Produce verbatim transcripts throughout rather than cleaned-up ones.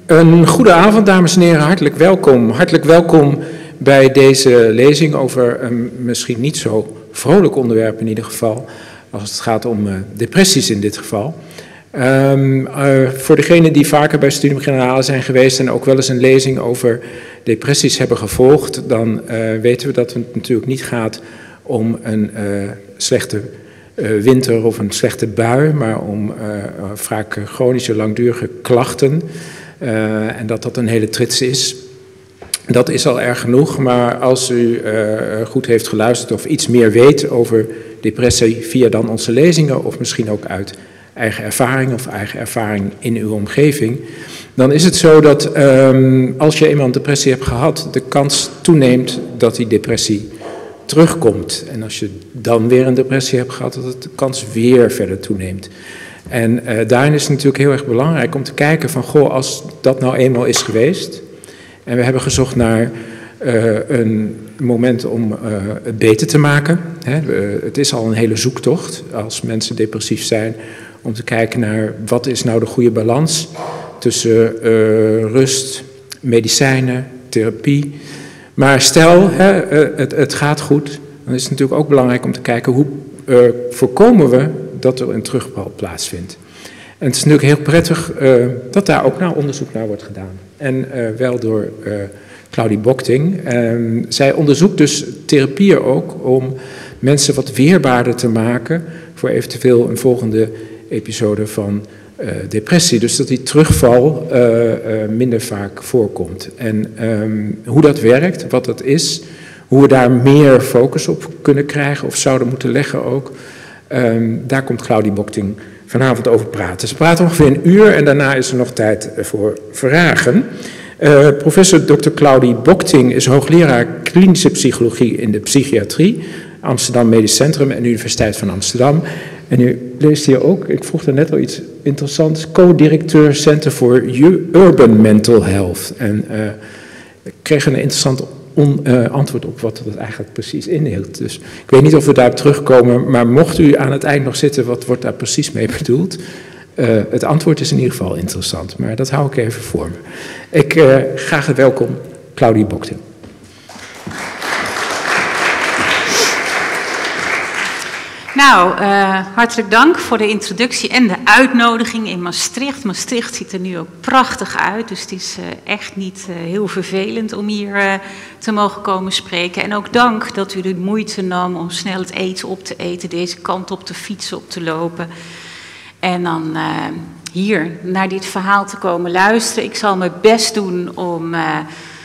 Een goede avond, dames en heren. Hartelijk welkom. Hartelijk welkom bij deze lezing over een misschien niet zo vrolijk onderwerp in ieder geval, als het gaat om uh, depressies in dit geval. Um, uh, voor degenen die vaker bij Studium Generale zijn geweest en ook wel eens een lezing over depressies hebben gevolgd, dan uh, weten we dat het natuurlijk niet gaat om een uh, slechte uh, winter of een slechte bui, maar om uh, vaak chronische langdurige klachten. Uh, en dat dat een hele trits is. Dat is al erg genoeg, maar als u uh, goed heeft geluisterd of iets meer weet over depressie via dan onze lezingen of misschien ook uit eigen ervaring of eigen ervaring in uw omgeving, dan is het zo dat um, als je eenmaal een depressie hebt gehad, de kans toeneemt dat die depressie terugkomt. En als je dan weer een depressie hebt gehad, dat de kans weer verder toeneemt. En uh, daarin is het natuurlijk heel erg belangrijk om te kijken van, goh, als dat nou eenmaal is geweest, en we hebben gezocht naar uh, een moment om uh, het beter te maken. Hè. Uh, het is al een hele zoektocht als mensen depressief zijn, om te kijken naar wat is nou de goede balans tussen uh, rust, medicijnen, therapie. Maar stel, hè, uh, het, het gaat goed, dan is het natuurlijk ook belangrijk om te kijken hoe uh, voorkomen we dat er een terugval plaatsvindt. En het is natuurlijk heel prettig uh, dat daar ook nou onderzoek naar wordt gedaan. En uh, wel door uh, Claudie Bochting. Uh, zij onderzoekt dus therapieën ook om mensen wat weerbaarder te maken voor eventueel een volgende episode van uh, depressie. Dus dat die terugval uh, uh, minder vaak voorkomt. En um, hoe dat werkt, wat dat is, hoe we daar meer focus op kunnen krijgen of zouden moeten leggen ook. Um, daar komt Claudie Bochting vanavond over praten. Ze praat ongeveer een uur en daarna is er nog tijd voor vragen. Uh, professor dokter Claudie Bochting is hoogleraar klinische psychologie in de psychiatrie, Amsterdam Medisch Centrum en de Universiteit van Amsterdam. En u leest hier ook, ik vroeg er net al iets interessants, co-directeur Center for Urban Mental Health. En uh, ik kreeg een interessant On, uh, antwoord op wat dat eigenlijk precies inhield. Dus ik weet niet of we daarop terugkomen, maar mocht u aan het eind nog zitten, wat wordt daar precies mee bedoeld? Uh, het antwoord is in ieder geval interessant, maar dat hou ik even voor me. Ik uh, graag welkom, Claudie Bochting. Nou, uh, hartelijk dank voor de introductie en de uitnodiging in Maastricht. Maastricht ziet er nu ook prachtig uit, dus het is uh, echt niet uh, heel vervelend om hier uh, te mogen komen spreken. En ook dank dat u de moeite nam om snel het eten op te eten, deze kant op te fietsen, op te lopen. En dan uh, hier naar dit verhaal te komen luisteren. Ik zal mijn best doen om, uh,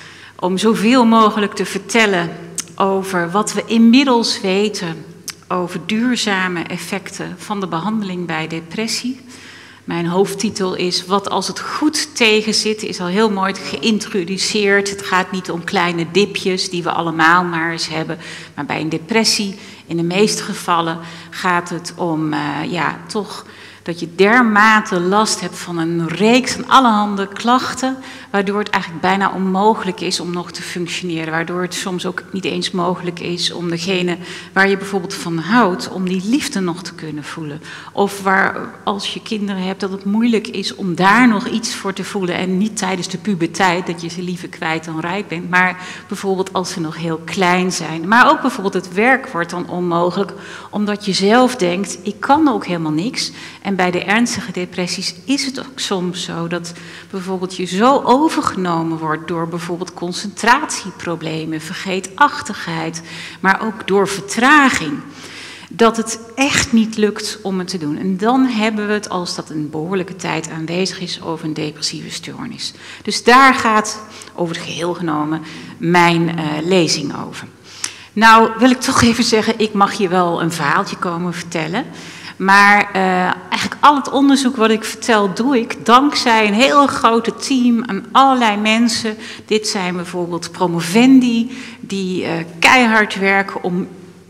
om zoveel mogelijk te vertellen over wat we inmiddels weten over duurzame effecten van de behandeling bij depressie. Mijn hoofdtitel is Wat als het goed tegenzit, is al heel mooi geïntroduceerd. Het gaat niet om kleine dipjes die we allemaal maar eens hebben, maar bij een depressie, in de meeste gevallen, gaat het om, uh, ja, toch dat je dermate last hebt van een reeks van allerhande klachten, waardoor het eigenlijk bijna onmogelijk is om nog te functioneren. Waardoor het soms ook niet eens mogelijk is om degene waar je bijvoorbeeld van houdt, om die liefde nog te kunnen voelen. Of waar, als je kinderen hebt, dat het moeilijk is om daar nog iets voor te voelen. En niet tijdens de puberteit, dat je ze liever kwijt dan rijk bent. Maar bijvoorbeeld als ze nog heel klein zijn. Maar ook bijvoorbeeld het werk wordt dan onmogelijk, omdat je zelf denkt, ik kan ook helemaal niks. En bij de ernstige depressies is het ook soms zo dat bijvoorbeeld je zo overgenomen wordt door bijvoorbeeld concentratieproblemen, vergeetachtigheid, maar ook door vertraging, dat het echt niet lukt om het te doen. En dan hebben we het, als dat een behoorlijke tijd aanwezig is, over een depressieve stoornis. Dus daar gaat over het geheel genomen mijn uh, lezing over. Nou wil ik toch even zeggen, ik mag je wel een verhaaltje komen vertellen. Maar uh, eigenlijk al het onderzoek wat ik vertel, doe ik dankzij een heel grote team aan allerlei mensen. Dit zijn bijvoorbeeld promovendi die uh, keihard werken om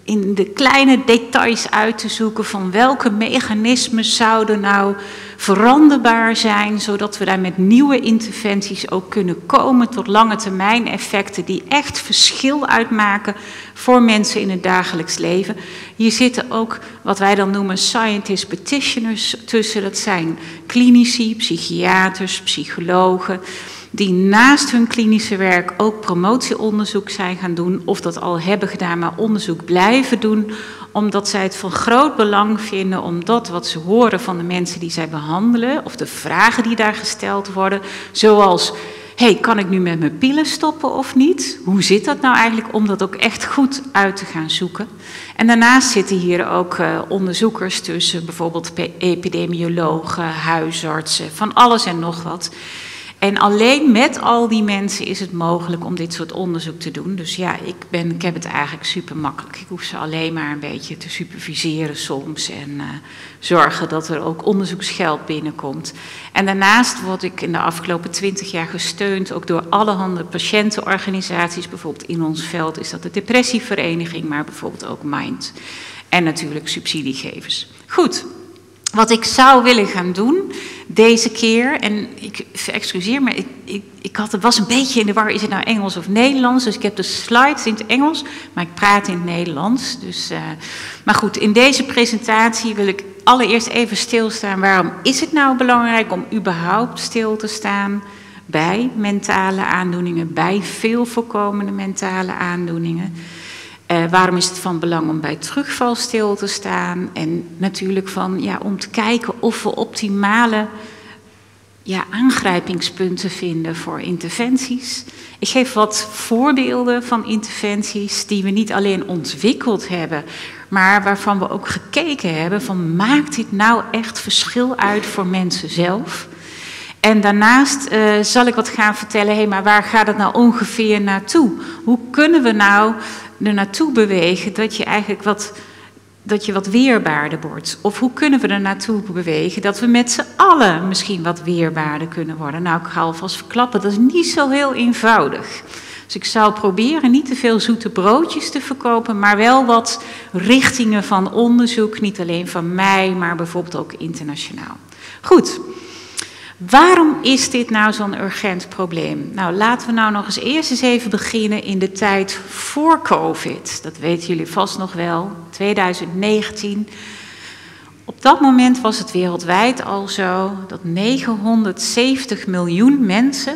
in de kleine details uit te zoeken van welke mechanismen zouden nou veranderbaar zijn, zodat we daar met nieuwe interventies ook kunnen komen tot lange termijn effecten die echt verschil uitmaken voor mensen in het dagelijks leven. Hier zitten ook wat wij dan noemen scientist practitioners tussen. Dat zijn klinici, psychiaters, psychologen, die naast hun klinische werk ook promotieonderzoek zijn gaan doen, of dat al hebben gedaan, maar onderzoek blijven doen, omdat zij het van groot belang vinden om dat wat ze horen van de mensen die zij behandelen, of de vragen die daar gesteld worden, zoals, hey, kan ik nu met mijn pillen stoppen of niet? Hoe zit dat nou eigenlijk, om dat ook echt goed uit te gaan zoeken? En daarnaast zitten hier ook uh, onderzoekers tussen, bijvoorbeeld epidemiologen, huisartsen, van alles en nog wat. En alleen met al die mensen is het mogelijk om dit soort onderzoek te doen. Dus ja, ik, ben, ik heb het eigenlijk super makkelijk. Ik hoef ze alleen maar een beetje te superviseren soms en uh, zorgen dat er ook onderzoeksgeld binnenkomt. En daarnaast word ik in de afgelopen twintig jaar gesteund ook door allerhande patiëntenorganisaties. Bijvoorbeeld in ons veld is dat de Depressievereniging, maar bijvoorbeeld ook Mind. En natuurlijk subsidiegevers. Goed. Wat ik zou willen gaan doen deze keer, en ik excuseer me, ik, ik, ik had, het was een beetje in de war, is het nou Engels of Nederlands? Dus ik heb de slides in het Engels, maar ik praat in het Nederlands. Dus, uh, maar goed, in deze presentatie wil ik allereerst even stilstaan. Waarom is het nou belangrijk om überhaupt stil te staan bij mentale aandoeningen, bij veel voorkomende mentale aandoeningen? Uh, waarom is het van belang om bij terugval stil te staan? En natuurlijk van, ja, om te kijken of we optimale ja, aangrijpingspunten vinden voor interventies. Ik geef wat voorbeelden van interventies die we niet alleen ontwikkeld hebben, maar waarvan we ook gekeken hebben van, maakt dit nou echt verschil uit voor mensen zelf? En daarnaast uh, zal ik wat gaan vertellen, hé, maar waar gaat het nou ongeveer naartoe? Hoe kunnen we nou er naartoe bewegen dat je eigenlijk wat, dat je wat weerbaarder wordt? Of hoe kunnen we er naartoe bewegen dat we met z'n allen misschien wat weerbaarder kunnen worden? Nou, ik ga alvast verklappen, dat is niet zo heel eenvoudig. Dus ik zou proberen niet te veel zoete broodjes te verkopen, maar wel wat richtingen van onderzoek, niet alleen van mij, maar bijvoorbeeld ook internationaal. Goed. Waarom is dit nou zo'n urgent probleem? Nou, laten we nou nog eens eerst eens even beginnen in de tijd voor COVID. Dat weten jullie vast nog wel, twintig negentien. Op dat moment was het wereldwijd al zo dat negenhonderdzeventig miljoen mensen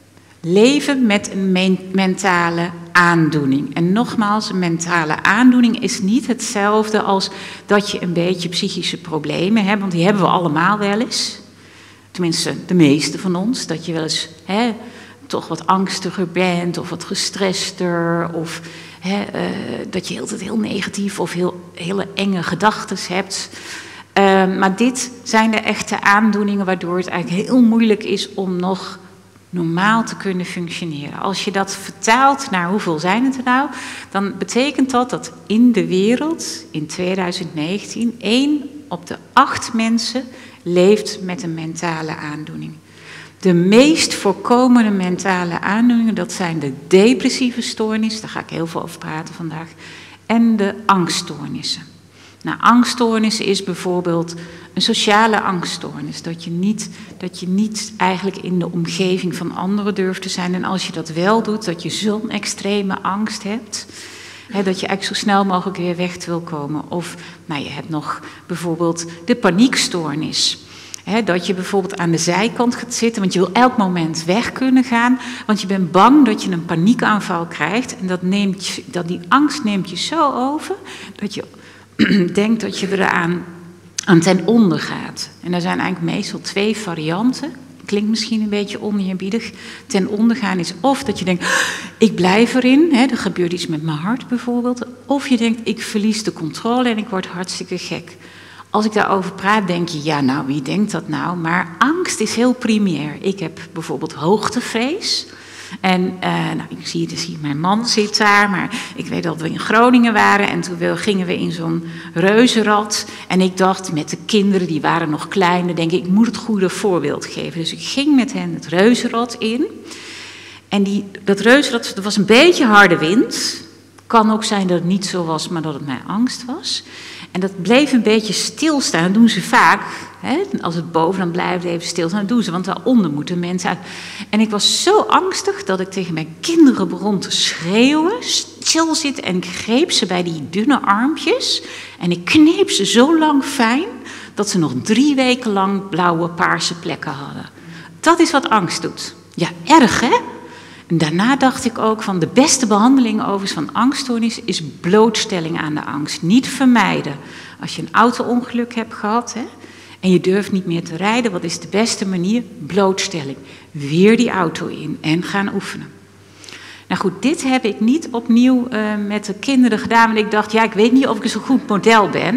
leven met een mentale aandoening. En nogmaals, een mentale aandoening is niet hetzelfde als dat je een beetje psychische problemen hebt, want die hebben we allemaal wel eens. Tenminste, de meeste van ons, dat je wel eens hè, toch wat angstiger bent of wat gestrester, of hè, uh, dat je altijd heel negatief of heel, hele enge gedachten hebt. Uh, maar dit zijn de echte aandoeningen waardoor het eigenlijk heel moeilijk is om nog normaal te kunnen functioneren. Als je dat vertaalt naar hoeveel zijn het er nou, dan betekent dat dat in de wereld in twintig negentien één op de acht mensen leeft met een mentale aandoening. De meest voorkomende mentale aandoeningen, dat zijn de depressieve stoornis, daar ga ik heel veel over praten vandaag, en de angststoornissen. Nou, angststoornissen is bijvoorbeeld een sociale angststoornis, dat je niet, dat je niet eigenlijk in de omgeving van anderen durft te zijn, en als je dat wel doet, dat je zo'n extreme angst hebt, He, dat je eigenlijk zo snel mogelijk weer weg wil komen. Of nou, je hebt nog bijvoorbeeld de paniekstoornis. He, dat je bijvoorbeeld aan de zijkant gaat zitten, want je wil elk moment weg kunnen gaan. Want je bent bang dat je een paniekaanval krijgt. En dat neemt, dat die angst neemt je zo over, dat je denkt dat je eraan aan ten onder gaat. En er zijn eigenlijk meestal twee varianten. Klinkt misschien een beetje oneerbiedig. Ten onder gaan is of dat je denkt, ik blijf erin, hè, er gebeurt iets met mijn hart bijvoorbeeld. Of je denkt, ik verlies de controle en ik word hartstikke gek. Als ik daarover praat, denk je, ja nou, wie denkt dat nou? Maar angst is heel primair. Ik heb bijvoorbeeld hoogtevrees. En uh, nou, ik zie, dus hier, mijn man zit daar, maar ik weet dat we in Groningen waren en toen gingen we in zo'n reuzenrad. En ik dacht, met de kinderen, die waren nog kleiner, denk ik, ik moet het goede voorbeeld geven. Dus ik ging met hen het reuzenrad in. En die, dat reuzenrad, er was een beetje harde wind, Kan ook zijn dat het niet zo was, maar dat het mijn angst was. En dat bleef een beetje stilstaan. Dat doen ze vaak. Hè? Als het boven, dan blijft het even stilstaan. Dat doen ze, want daaronder moeten mensen uit. En ik was zo angstig dat ik tegen mijn kinderen begon te schreeuwen. Stil zitten en ik greep ze bij die dunne armpjes. En ik kneep ze zo lang fijn dat ze nog drie weken lang blauwe, paarse plekken hadden. Dat is wat angst doet. Ja, erg hè? En daarna dacht ik ook van de beste behandeling overigens van angststoornis is blootstelling aan de angst. Niet vermijden. Als je een auto-ongeluk hebt gehad hè, en je durft niet meer te rijden, wat is de beste manier? Blootstelling. Weer die auto in en gaan oefenen. Nou goed, dit heb ik niet opnieuw uh, met de kinderen gedaan, want ik dacht, ja, ik weet niet of ik een zo goed model ben.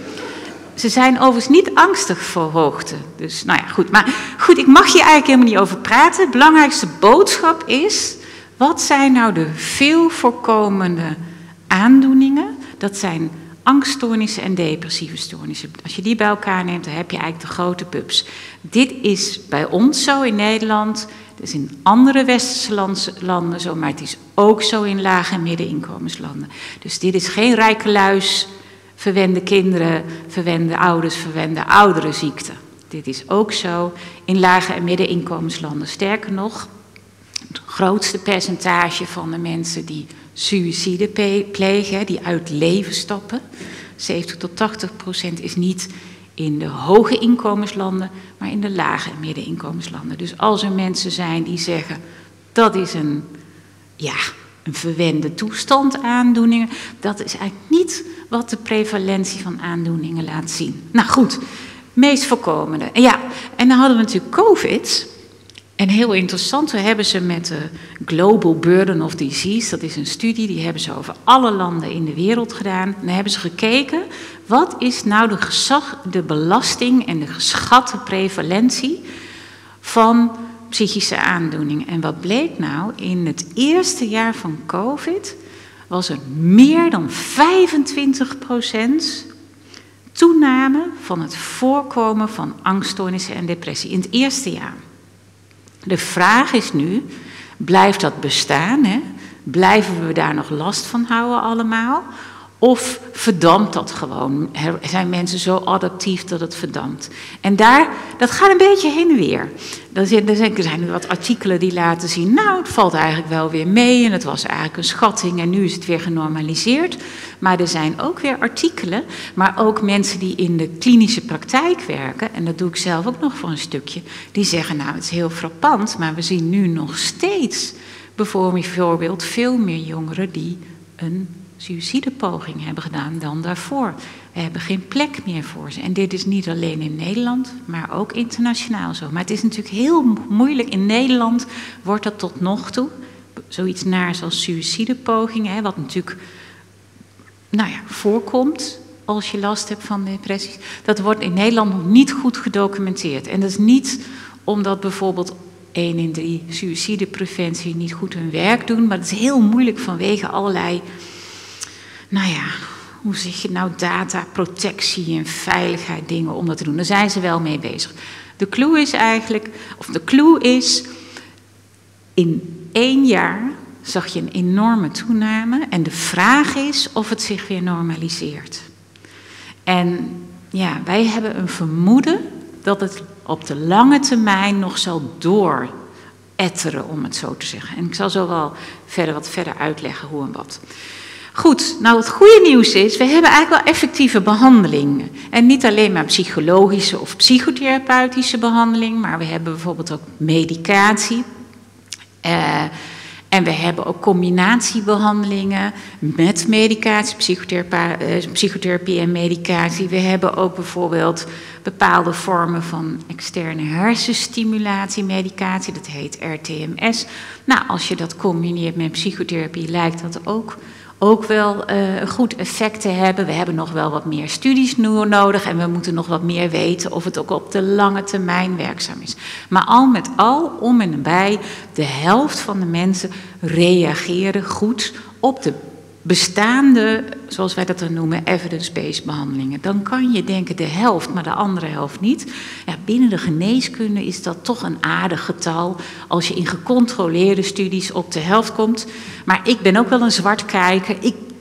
Ze zijn overigens niet angstig voor hoogte. Dus, nou ja, goed. Maar goed, ik mag hier eigenlijk helemaal niet over praten. De belangrijkste boodschap is, wat zijn nou de veel voorkomende aandoeningen? Dat zijn angststoornissen en depressieve stoornissen. Als je die bij elkaar neemt, dan heb je eigenlijk de grote pubs. Dit is bij ons zo in Nederland. Het is in andere westerse landen zo, maar het is ook zo in lage en middeninkomenslanden. Dus dit is geen rijke luis, verwende kinderen, verwende ouders, verwende ouderenziekte. Dit is ook zo in lage en middeninkomenslanden. Sterker nog, het grootste percentage van de mensen die suïcide plegen, die uit het leven stappen, zeventig tot tachtig procent is niet in de hoge inkomenslanden, maar in de lage en middeninkomenslanden. Dus als er mensen zijn die zeggen, dat is een, ja, een verwende toestand, aandoeningen, dat is eigenlijk niet wat de prevalentie van aandoeningen laat zien. Nou goed, meest voorkomende. En ja, en dan hadden we natuurlijk COVID. En heel interessant, we hebben ze met de Global Burden of Disease, dat is een studie, die hebben ze over alle landen in de wereld gedaan. En dan hebben ze gekeken, wat is nou de, gezag, de belasting en de geschatte prevalentie van psychische aandoeningen. En wat bleek nou? In het eerste jaar van COVID was er meer dan vijfentwintig procent toename van het voorkomen van angststoornissen en depressie in het eerste jaar. De vraag is nu, blijft dat bestaan? Hè? Blijven we daar nog last van houden allemaal? Of verdampt dat gewoon? Zijn mensen zo adaptief dat het verdampt? En daar, dat gaat een beetje heen en weer. Er zijn, er zijn wat artikelen die laten zien, nou, het valt eigenlijk wel weer mee en het was eigenlijk een schatting en nu is het weer genormaliseerd. Maar er zijn ook weer artikelen, maar ook mensen die in de klinische praktijk werken, en dat doe ik zelf ook nog voor een stukje, die zeggen, nou, het is heel frappant, maar we zien nu nog steeds bijvoorbeeld veel meer jongeren die een suïcidepoging hebben gedaan dan daarvoor. We hebben geen plek meer voor ze. En dit is niet alleen in Nederland, maar ook internationaal zo. Maar het is natuurlijk heel moeilijk. In Nederland wordt dat tot nog toe, zoiets naars als suïcidepogingen, hè, wat natuurlijk nou ja, voorkomt als je last hebt van depressies. Dat wordt in Nederland nog niet goed gedocumenteerd. En dat is niet omdat bijvoorbeeld één in drie suïcidepreventie niet goed hun werk doen, maar het is heel moeilijk vanwege allerlei, nou ja, hoe zeg je nou, data, protectie en veiligheid dingen om dat te doen. Daar zijn ze wel mee bezig. De clue is eigenlijk, of de clue is, in één jaar zag je een enorme toename en de vraag is of het zich weer normaliseert. En ja, wij hebben een vermoeden dat het op de lange termijn nog zal dooretteren, om het zo te zeggen. En ik zal zo wel verder wat verder uitleggen hoe en wat. Goed, nou het goede nieuws is, we hebben eigenlijk wel effectieve behandelingen. En niet alleen maar psychologische of psychotherapeutische behandeling, maar we hebben bijvoorbeeld ook medicatie. Uh, en we hebben ook combinatiebehandelingen met medicatie, psychotherapie, psychotherapie en medicatie. We hebben ook bijvoorbeeld bepaalde vormen van externe hersenstimulatie, medicatie, dat heet R T M S. Nou, als je dat combineert met psychotherapie, lijkt dat ook, ook wel uh, een goed effect te hebben. We hebben nog wel wat meer studies nodig en we moeten nog wat meer weten of het ook op de lange termijn werkzaam is. Maar al met al, om en nabij, de helft van de mensen reageren goed op de bestaande, zoals wij dat dan noemen, evidence-based behandelingen. Dan kan je denken de helft, maar de andere helft niet. Ja, binnen de geneeskunde is dat toch een aardig getal als je in gecontroleerde studies op de helft komt. Maar ik ben ook wel een zwartkijker. Ik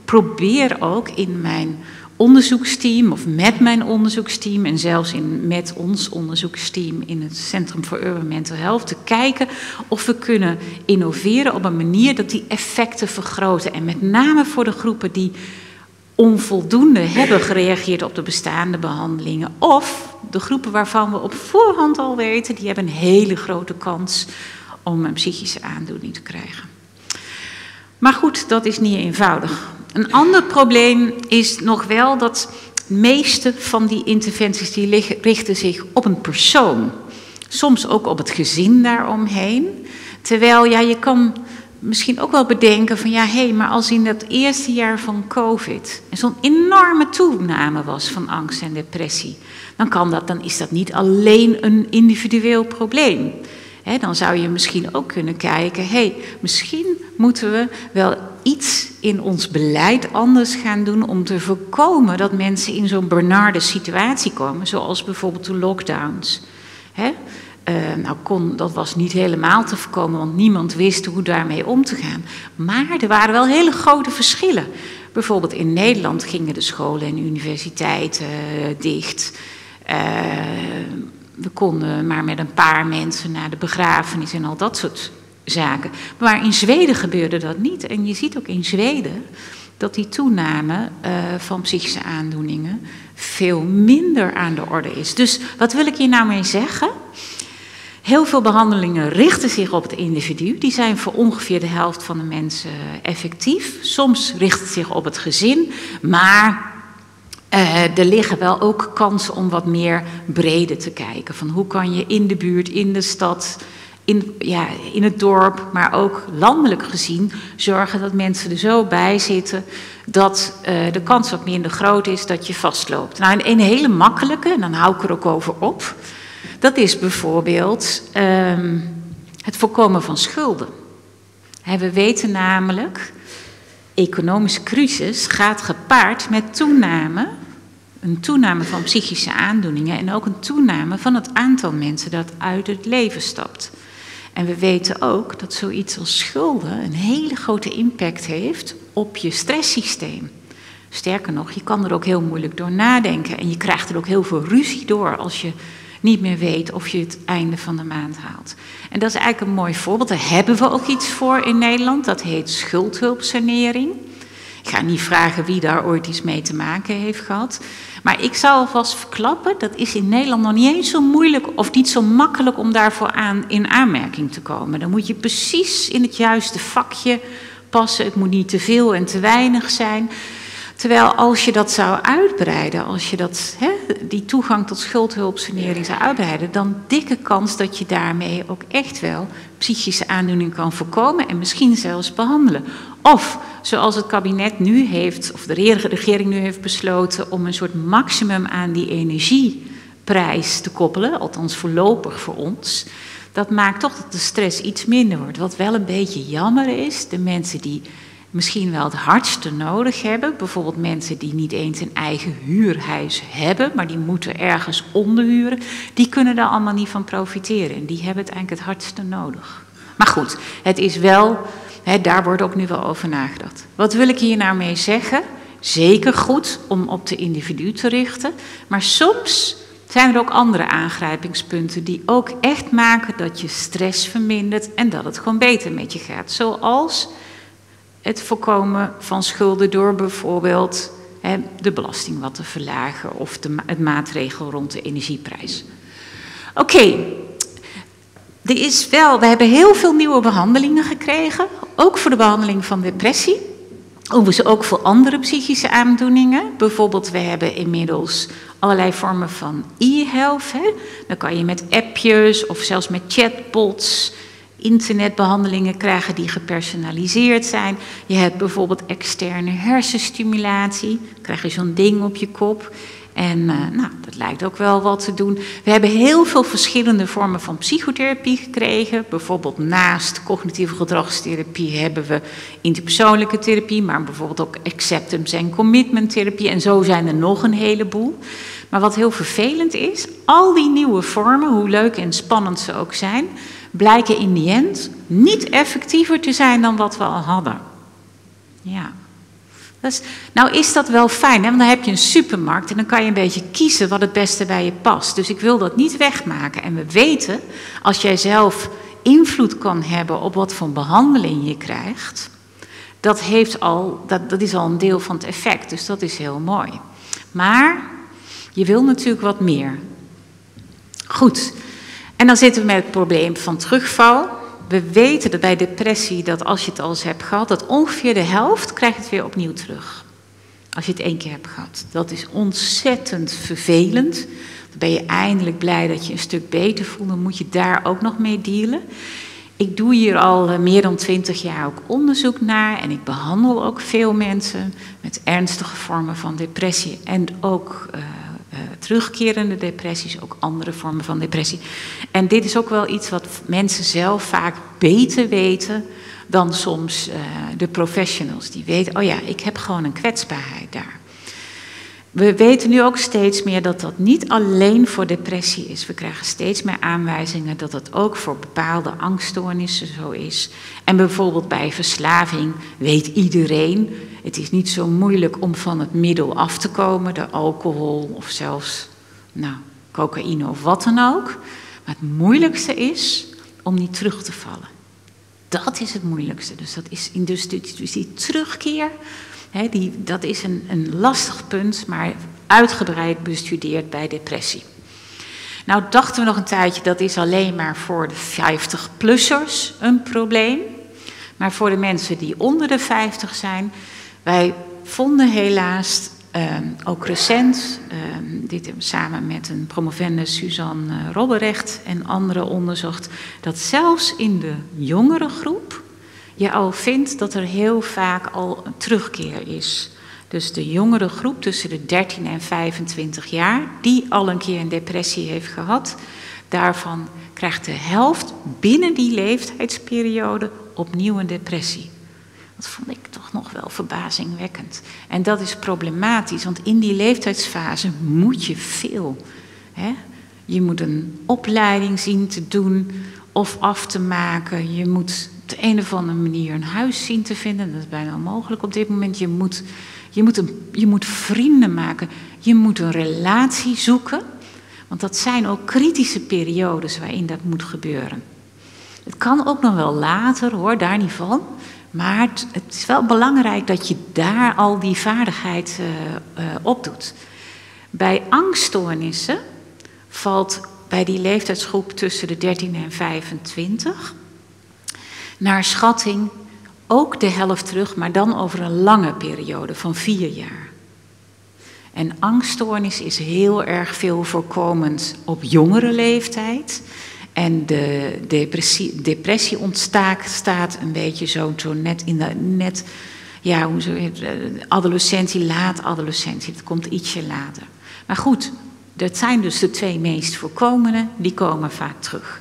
probeer ook in mijn onderzoeksteam of met mijn onderzoeksteam en zelfs in, met ons onderzoeksteam in het Centrum for Urban Mental Health te kijken of we kunnen innoveren op een manier dat die effecten vergroten. En met name voor de groepen die onvoldoende hebben gereageerd op de bestaande behandelingen. Of de groepen waarvan we op voorhand al weten, die hebben een hele grote kans om een psychische aandoening te krijgen. Maar goed, dat is niet eenvoudig. Een ander probleem is nog wel dat de meeste van die interventies die richten zich op een persoon. Soms ook op het gezin daaromheen. Terwijl ja, je kan misschien ook wel bedenken van ja, hé, hey, maar als in het eerste jaar van COVID er zo'n enorme toename was van angst en depressie, dan, kan dat, dan is dat niet alleen een individueel probleem. He, dan zou je misschien ook kunnen kijken, hé, hey, misschien moeten we wel iets in ons beleid anders gaan doen om te voorkomen dat mensen in zo'n benarde situatie komen, zoals bijvoorbeeld de lockdowns. He? Uh, nou kon, dat was niet helemaal te voorkomen, want niemand wist hoe daarmee om te gaan. Maar er waren wel hele grote verschillen. Bijvoorbeeld in Nederland gingen de scholen en universiteiten uh, dicht. Uh, we konden maar met een paar mensen naar de begrafenis en al dat soort zaken. Maar in Zweden gebeurde dat niet. En je ziet ook in Zweden dat die toename uh, van psychische aandoeningen veel minder aan de orde is. Dus wat wil ik hier nou mee zeggen? Heel veel behandelingen richten zich op het individu. Die zijn voor ongeveer de helft van de mensen effectief. Soms richt het zich op het gezin, maar uh, er liggen wel ook kansen om wat meer breder te kijken. Van hoe kan je in de buurt, in de stad, in, ja, in het dorp, maar ook landelijk gezien zorgen dat mensen er zo bij zitten dat uh, de kans wat minder groot is dat je vastloopt. Nou, een, een hele makkelijke, en dan hou ik er ook over op, dat is bijvoorbeeld um, het voorkomen van schulden. He, we weten namelijk, economische crisis gaat gepaard met toename, een toename van psychische aandoeningen en ook een toename van het aantal mensen dat uit het leven stapt. En we weten ook dat zoiets als schulden een hele grote impact heeft op je stresssysteem. Sterker nog, je kan er ook heel moeilijk door nadenken en je krijgt er ook heel veel ruzie door als je niet meer weet of je het einde van de maand haalt. En dat is eigenlijk een mooi voorbeeld. Daar hebben we ook iets voor in Nederland. Dat heet schuldhulpsanering. Ik ga niet vragen wie daar ooit iets mee te maken heeft gehad. Maar ik zou alvast verklappen, dat is in Nederland nog niet eens zo moeilijk of niet zo makkelijk om daarvoor aan, in aanmerking te komen. Dan moet je precies in het juiste vakje passen. Het moet niet te veel en te weinig zijn. Terwijl als je dat zou uitbreiden, als je dat, hè, die toegang tot schuldhulpsanering zou uitbreiden, dan dikke kans dat je daarmee ook echt wel psychische aandoening kan voorkomen en misschien zelfs behandelen. Of zoals het kabinet nu heeft, of de regering nu heeft besloten om een soort maximum aan die energieprijs te koppelen, althans voorlopig voor ons. Dat maakt toch dat de stress iets minder wordt. Wat wel een beetje jammer is, de mensen die misschien wel het hardste nodig hebben. Bijvoorbeeld mensen die niet eens een eigen huurhuis hebben, maar die moeten ergens onderhuren. Die kunnen daar allemaal niet van profiteren. En die hebben het eigenlijk het hardste nodig. Maar goed, het is wel, hè, daar wordt ook nu wel over nagedacht. Wat wil ik hier nou mee zeggen? Zeker goed om op de individu te richten. Maar soms zijn er ook andere aangrijpingspunten die ook echt maken dat je stress vermindert en dat het gewoon beter met je gaat. Zoals het voorkomen van schulden door bijvoorbeeld hè, de belasting wat te verlagen of de, het maatregel rond de energieprijs. Oké, okay. Er is wel, we hebben heel veel nieuwe behandelingen gekregen, ook voor de behandeling van depressie. Overigens ook voor andere psychische aandoeningen. Bijvoorbeeld, we hebben inmiddels allerlei vormen van e-health. Hè. Dan kan je met appjes of zelfs met chatbots internetbehandelingen krijgen die gepersonaliseerd zijn. Je hebt bijvoorbeeld externe hersenstimulatie. Dan krijg je zo'n ding op je kop. En uh, nou, dat lijkt ook wel wat te doen. We hebben heel veel verschillende vormen van psychotherapie gekregen. Bijvoorbeeld naast cognitieve gedragstherapie hebben we interpersoonlijke therapie, maar bijvoorbeeld ook acceptance en commitment therapie. En zo zijn er nog een heleboel. Maar wat heel vervelend is, al die nieuwe vormen, hoe leuk en spannend ze ook zijn, blijken in die end niet effectiever te zijn dan wat we al hadden. Ja. Dus, nou is dat wel fijn, hè? Want dan heb je een supermarkt en dan kan je een beetje kiezen wat het beste bij je past. Dus ik wil dat niet wegmaken. En we weten, als jij zelf invloed kan hebben op wat voor behandeling je krijgt, dat, heeft al, dat, dat is al een deel van het effect. Dus dat is heel mooi. Maar je wil natuurlijk wat meer. Goed. En dan zitten we met het probleem van terugval. We weten dat bij depressie, dat als je het al eens hebt gehad, dat ongeveer de helft krijgt het weer opnieuw terug. Als je het één keer hebt gehad. Dat is ontzettend vervelend. Dan ben je eindelijk blij dat je een stuk beter voelt. Dan moet je daar ook nog mee dealen. Ik doe hier al meer dan twintig jaar ook onderzoek naar. En ik behandel ook veel mensen met ernstige vormen van depressie. En ook uh, uh, terugkerende depressies, ook andere vormen van depressie. En dit is ook wel iets wat mensen zelf vaak beter weten dan soms uh, de professionals. Die weten, oh ja, ik heb gewoon een kwetsbaarheid daar. We weten nu ook steeds meer dat dat niet alleen voor depressie is. We krijgen steeds meer aanwijzingen dat dat ook voor bepaalde angststoornissen zo is. En bijvoorbeeld bij verslaving weet iedereen, het is niet zo moeilijk om van het middel af te komen, de alcohol of zelfs nou, cocaïne of wat dan ook. Maar het moeilijkste is om niet terug te vallen. Dat is het moeilijkste. Dus, dat is, dus, dus die terugkeer, hè, die, dat is een, een lastig punt, maar uitgebreid bestudeerd bij depressie. Nou dachten we nog een tijdje, dat is alleen maar voor de vijftig-plussers een probleem. Maar voor de mensen die onder de vijftig zijn, wij vonden helaas, uh, ook recent, uh, dit samen met een promovendus Suzanne Robberecht en anderen onderzocht, dat zelfs in de jongere groep je al vindt dat er heel vaak al een terugkeer is. Dus de jongere groep tussen de dertien en vijfentwintig jaar, die al een keer een depressie heeft gehad, daarvan krijgt de helft binnen die leeftijdsperiode opnieuw een depressie. Dat vond ik toch nog wel verbazingwekkend. En dat is problematisch, want in die leeftijdsfase moet je veel. Hè? Je moet een opleiding zien te doen of af te maken. Je moet op de een of andere manier een huis zien te vinden. Dat is bijna onmogelijk op dit moment. Je moet, je moet, een, je moet vrienden maken. Je moet een relatie zoeken. Want dat zijn ook kritische periodes waarin dat moet gebeuren. Het kan ook nog wel later, hoor, daar niet van. Maar het, het is wel belangrijk dat je daar al die vaardigheid uh, uh, op doet. Bij angststoornissen valt bij die leeftijdsgroep tussen de dertien en vijfentwintig... naar schatting ook de helft terug, maar dan over een lange periode van vier jaar. En angststoornis is heel erg veel voorkomend op jongere leeftijd. En de depressie, depressie ontstaat staat een beetje zo, zo net in de net, ja, hoe zo, adolescentie, laat adolescentie. Dat komt ietsje later. Maar goed, dat zijn dus de twee meest voorkomende, die komen vaak terug.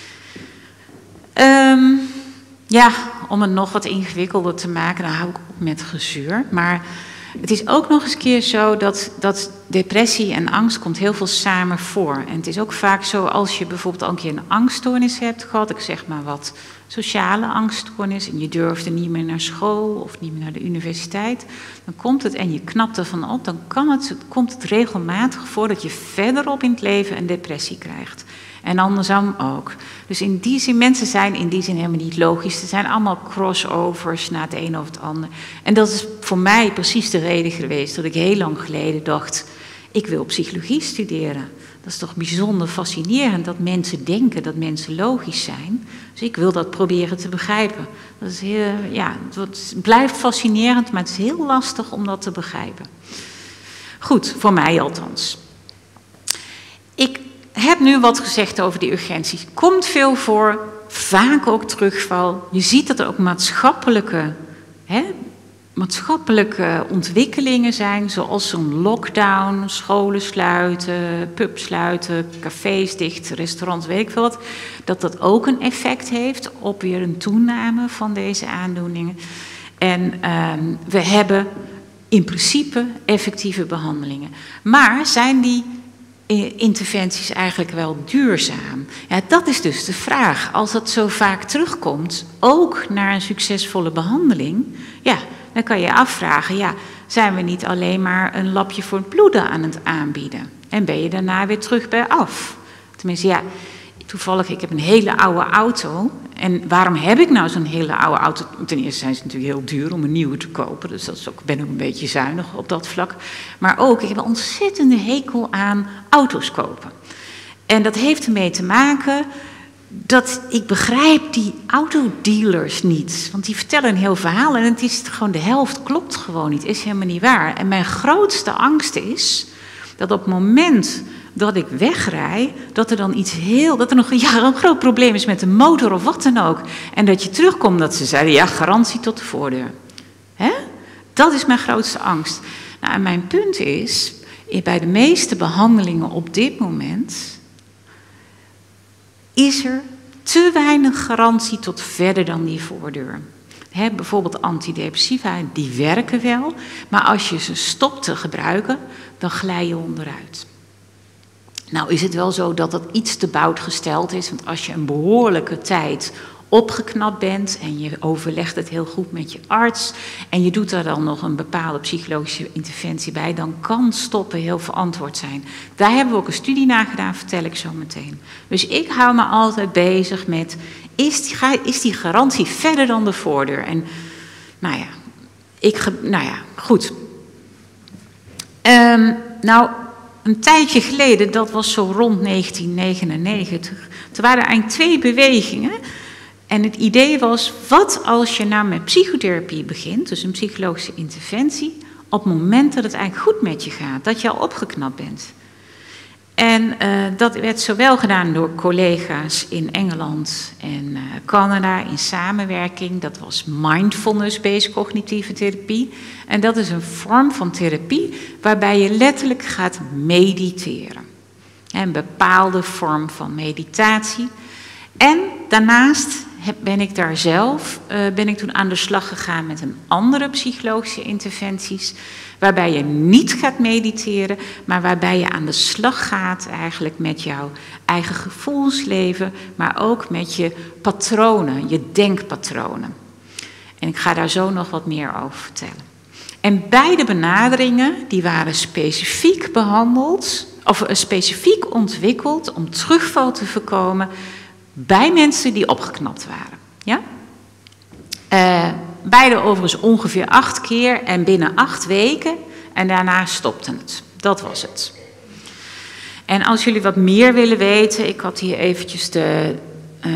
Um, ja, om het nog wat ingewikkelder te maken, dan hou ik op met gezeur. Maar het is ook nog eens keer zo dat, dat depressie en angst komt heel veel samen voor. En het is ook vaak zo als je bijvoorbeeld al een keer een angststoornis hebt gehad, ik zeg maar wat sociale angststoornis, en je durfde niet meer naar school of niet meer naar de universiteit, dan komt het en je knapt ervan op, dan kan het, komt het regelmatig voor dat je verderop in het leven een depressie krijgt. En andersom ook. Dus in die zin, mensen zijn in die zin helemaal niet logisch. Er zijn allemaal crossovers naar het een of het ander. En dat is voor mij precies de reden geweest dat ik heel lang geleden dacht, ik wil psychologie studeren. Dat is toch bijzonder fascinerend dat mensen denken dat mensen logisch zijn. Dus ik wil dat proberen te begrijpen. Dat is heel, ja, het blijft fascinerend, maar het is heel lastig om dat te begrijpen. Goed, voor mij althans. Ik heb nu wat gezegd over die urgenties. Komt veel voor, vaak ook terugval. Je ziet dat er ook maatschappelijke, hè, maatschappelijke ontwikkelingen zijn, zoals zo'n lockdown, scholen sluiten, pubs sluiten, cafés dicht, restaurants, weet ik veel wat. Dat dat ook een effect heeft op weer een toename van deze aandoeningen. En uh, we hebben in principe effectieve behandelingen. Maar zijn die interventies eigenlijk wel duurzaam? Ja, dat is dus de vraag. Als dat zo vaak terugkomt, ook naar een succesvolle behandeling, ja, dan dan kan je je afvragen, ja, zijn we niet alleen maar een lapje voor het bloeden aan het aanbieden? En ben je daarna weer terug bij af? Tenminste, ja, toevallig, ik heb een hele oude auto. En waarom heb ik nou zo'n hele oude auto? Ten eerste zijn ze natuurlijk heel duur om een nieuwe te kopen. Dus dat is ook, ik ben ook een beetje zuinig op dat vlak. Maar ook, ik heb een ontzettende hekel aan auto's kopen. En dat heeft ermee te maken dat ik begrijp die autodealers niet. Want die vertellen een heel verhaal en het is gewoon de helft klopt gewoon niet. Is helemaal niet waar. En mijn grootste angst is dat op het moment dat ik wegrij, dat er dan iets heel, dat er nog ja, een groot probleem is met de motor of wat dan ook. En dat je terugkomt dat ze zeiden, ja, garantie tot de voordeur. Hè? Dat is mijn grootste angst. Nou, en mijn punt is, bij de meeste behandelingen op dit moment is er te weinig garantie tot verder dan die voordeur. He, bijvoorbeeld antidepressiva, die werken wel, maar als je ze stopt te gebruiken, dan glij je onderuit. Nou is het wel zo dat dat iets te bout gesteld is, want als je een behoorlijke tijd opgeknapt bent en je overlegt het heel goed met je arts en je doet daar dan nog een bepaalde psychologische interventie bij, dan kan stoppen heel verantwoord zijn. Daar hebben we ook een studie naar gedaan, vertel ik zo meteen. Dus ik hou me altijd bezig met, is die, is die garantie verder dan de voordeur? En nou ja, ik, nou ja goed. Um, nou, een tijdje geleden, dat was zo rond negentien negenennegentig, toen waren er eigenlijk twee bewegingen. En het idee was, wat als je nou met psychotherapie begint, dus een psychologische interventie, op het moment dat het eigenlijk goed met je gaat, dat je al opgeknapt bent. En uh, dat werd zowel gedaan door collega's in Engeland en uh, Canada in samenwerking. Dat was mindfulness-based cognitieve therapie. En dat is een vorm van therapie waarbij je letterlijk gaat mediteren. Een bepaalde vorm van meditatie. En daarnaast ben ik daar zelf, uh, ben ik toen aan de slag gegaan met een andere psychologische interventies, waarbij je niet gaat mediteren, maar waarbij je aan de slag gaat eigenlijk met jouw eigen gevoelsleven, maar ook met je patronen, je denkpatronen. En ik ga daar zo nog wat meer over vertellen. En beide benaderingen, die waren specifiek behandeld, of uh, specifiek ontwikkeld om terugval te voorkomen bij mensen die opgeknapt waren. Ja? Uh, beide overigens ongeveer acht keer en binnen acht weken. En daarna stopte het. Dat was het. En als jullie wat meer willen weten, ik had hier eventjes de uh,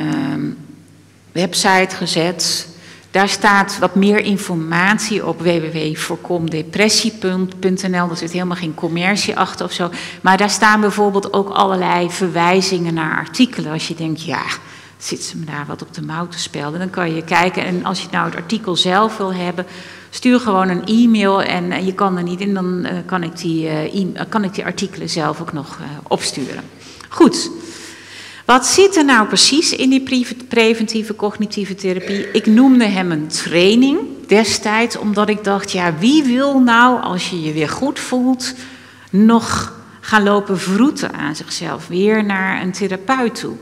website gezet. Daar staat wat meer informatie op w w w punt voorkomdepressie punt n l. Er zit helemaal geen commercie achter of zo. Maar daar staan bijvoorbeeld ook allerlei verwijzingen naar artikelen. Als je denkt, ja, zit ze me daar wat op de mouw te spelden? Dan kan je kijken. En als je nou het artikel zelf wil hebben, stuur gewoon een e-mail. En je kan er niet in, dan kan ik die, uh, kan ik die artikelen zelf ook nog uh, opsturen. Goed. Wat zit er nou precies in die preventieve cognitieve therapie? Ik noemde hem een training destijds, omdat ik dacht, ja, wie wil nou, als je je weer goed voelt, nog gaan lopen vroeten aan zichzelf, weer naar een therapeut toe?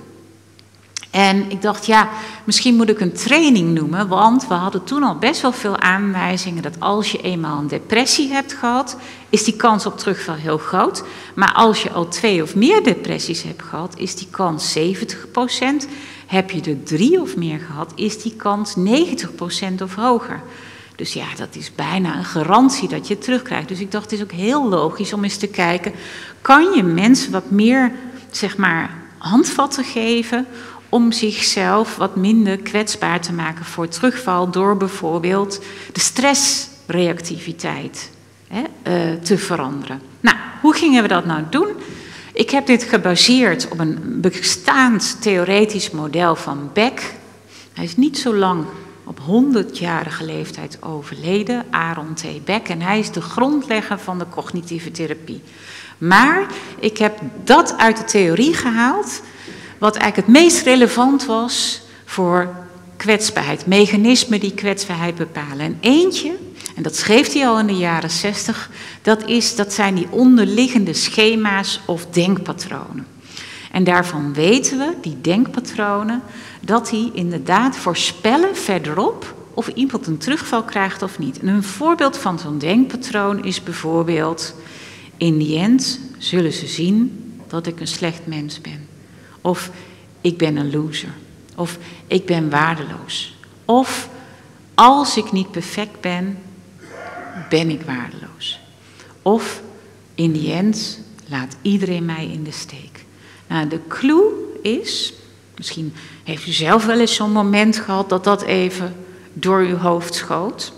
En ik dacht, ja, misschien moet ik een training noemen, want we hadden toen al best wel veel aanwijzingen dat als je eenmaal een depressie hebt gehad, is die kans op terugval heel groot. Maar als je al twee of meer depressies hebt gehad, is die kans zeventig procent. Heb je er drie of meer gehad, is die kans negentig procent of hoger. Dus ja, dat is bijna een garantie dat je het terugkrijgt. Dus ik dacht, het is ook heel logisch om eens te kijken, kan je mensen wat meer, zeg maar, handvatten geven om zichzelf wat minder kwetsbaar te maken voor terugval door bijvoorbeeld de stressreactiviteit hè, uh, te veranderen. Nou, hoe gingen we dat nou doen? Ik heb dit gebaseerd op een bestaand theoretisch model van Beck. Hij is niet zo lang, op honderdjarige leeftijd overleden, Aaron T. Beck. En hij is de grondlegger van de cognitieve therapie. Maar ik heb dat uit de theorie gehaald, wat eigenlijk het meest relevant was voor kwetsbaarheid. Mechanismen die kwetsbaarheid bepalen. En eentje, en dat schreef hij al in de jaren zestig, dat, is, dat zijn die onderliggende schema's of denkpatronen. En daarvan weten we, die denkpatronen, dat die inderdaad voorspellen verderop of iemand een terugval krijgt of niet. En een voorbeeld van zo'n denkpatroon is bijvoorbeeld, in the end zullen ze zien dat ik een slecht mens ben. Of ik ben een loser. Of ik ben waardeloos. Of als ik niet perfect ben, ben ik waardeloos. Of in the end laat iedereen mij in de steek. Nou, de clue is, misschien heeft u zelf wel eens zo'n moment gehad dat dat even door uw hoofd schoot.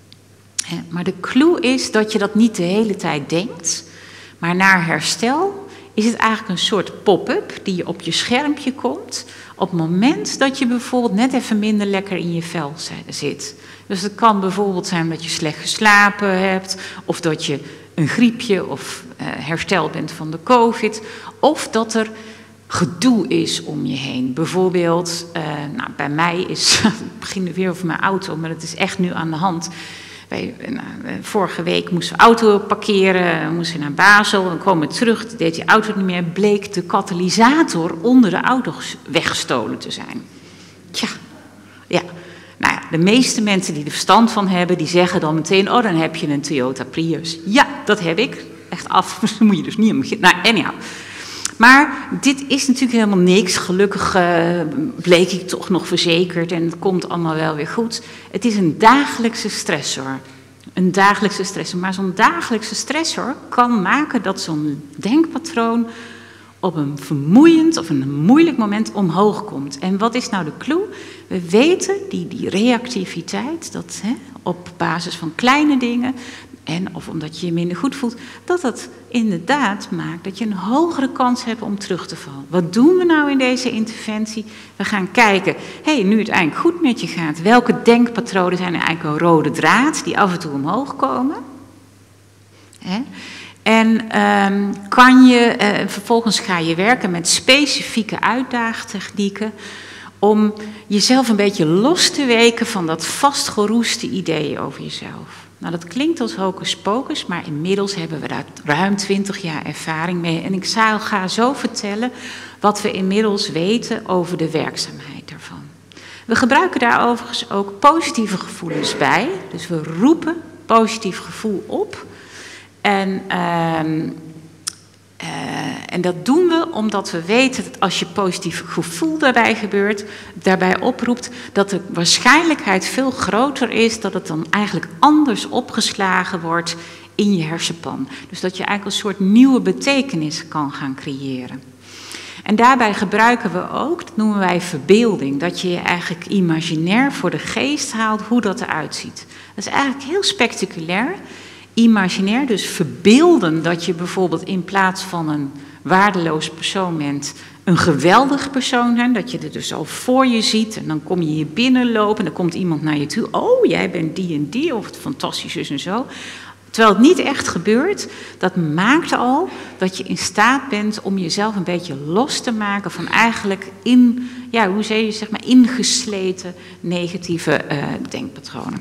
Maar de clue is dat je dat niet de hele tijd denkt, maar na herstel is het eigenlijk een soort pop-up die op je schermpje komt op het moment dat je bijvoorbeeld net even minder lekker in je vel zit. Dus het kan bijvoorbeeld zijn dat je slecht geslapen hebt, of dat je een griepje of uh, hersteld bent van de COVID, of dat er gedoe is om je heen. Bijvoorbeeld, uh, nou, bij mij is, ik begin nu weer over mijn auto, maar het is echt nu aan de hand. Wij, nou, vorige week moesten we auto parkeren, we moesten naar Basel, we komen terug, deed die auto niet meer, bleek de katalysator onder de auto weggestolen te zijn. Tja, ja. Nou ja, de meeste mensen die er verstand van hebben, die zeggen dan meteen, oh, dan heb je een Toyota Prius. Ja, dat heb ik. Echt af, daar moet je dus niet aan beginnen. Nou, anyhow. Maar dit is natuurlijk helemaal niks. Gelukkig uh, bleek ik toch nog verzekerd en het komt allemaal wel weer goed. Het is een dagelijkse stressor. Een dagelijkse stressor. Maar zo'n dagelijkse stressor kan maken dat zo'n denkpatroon op een vermoeiend of een moeilijk moment omhoog komt. En wat is nou de clue? We weten die, die reactiviteit, dat hè, op basis van kleine dingen, en of omdat je je minder goed voelt, dat dat inderdaad maakt dat je een hogere kans hebt om terug te vallen. Wat doen we nou in deze interventie? We gaan kijken, hé, hey, nu het eigenlijk goed met je gaat, welke denkpatronen zijn er eigenlijk een rode draad die af en toe omhoog komen? Hè? En um, kan je, uh, vervolgens ga je werken met specifieke uitdaagtechnieken om jezelf een beetje los te weken van dat vastgeroeste idee over jezelf. Nou, dat klinkt als hocus pocus, maar inmiddels hebben we daar ruim twintig jaar ervaring mee. En ik zal, ga zo vertellen wat we inmiddels weten over de werkzaamheid daarvan. We gebruiken daar overigens ook positieve gevoelens bij. Dus we roepen positief gevoel op. En, uh, uh, en dat doen we omdat we weten dat als je positief gevoel daarbij gebeurt, daarbij oproept, dat de waarschijnlijkheid veel groter is dat het dan eigenlijk anders opgeslagen wordt in je hersenpan. Dus dat je eigenlijk een soort nieuwe betekenis kan gaan creëren. En daarbij gebruiken we ook, dat noemen wij verbeelding, dat je je eigenlijk imaginair voor de geest haalt hoe dat eruit ziet. Dat is eigenlijk heel spectaculair. Imaginair, dus verbeelden dat je bijvoorbeeld in plaats van een waardeloos persoon bent, een geweldig persoon bent, dat je er dus al voor je ziet en dan kom je hier binnenlopen en dan komt iemand naar je toe, oh, jij bent die en die, of het fantastisch is en zo. Terwijl het niet echt gebeurt, dat maakt al dat je in staat bent om jezelf een beetje los te maken van eigenlijk in, ja, hoe zeg je, zeg maar, ingesleten negatieve uh, denkpatronen.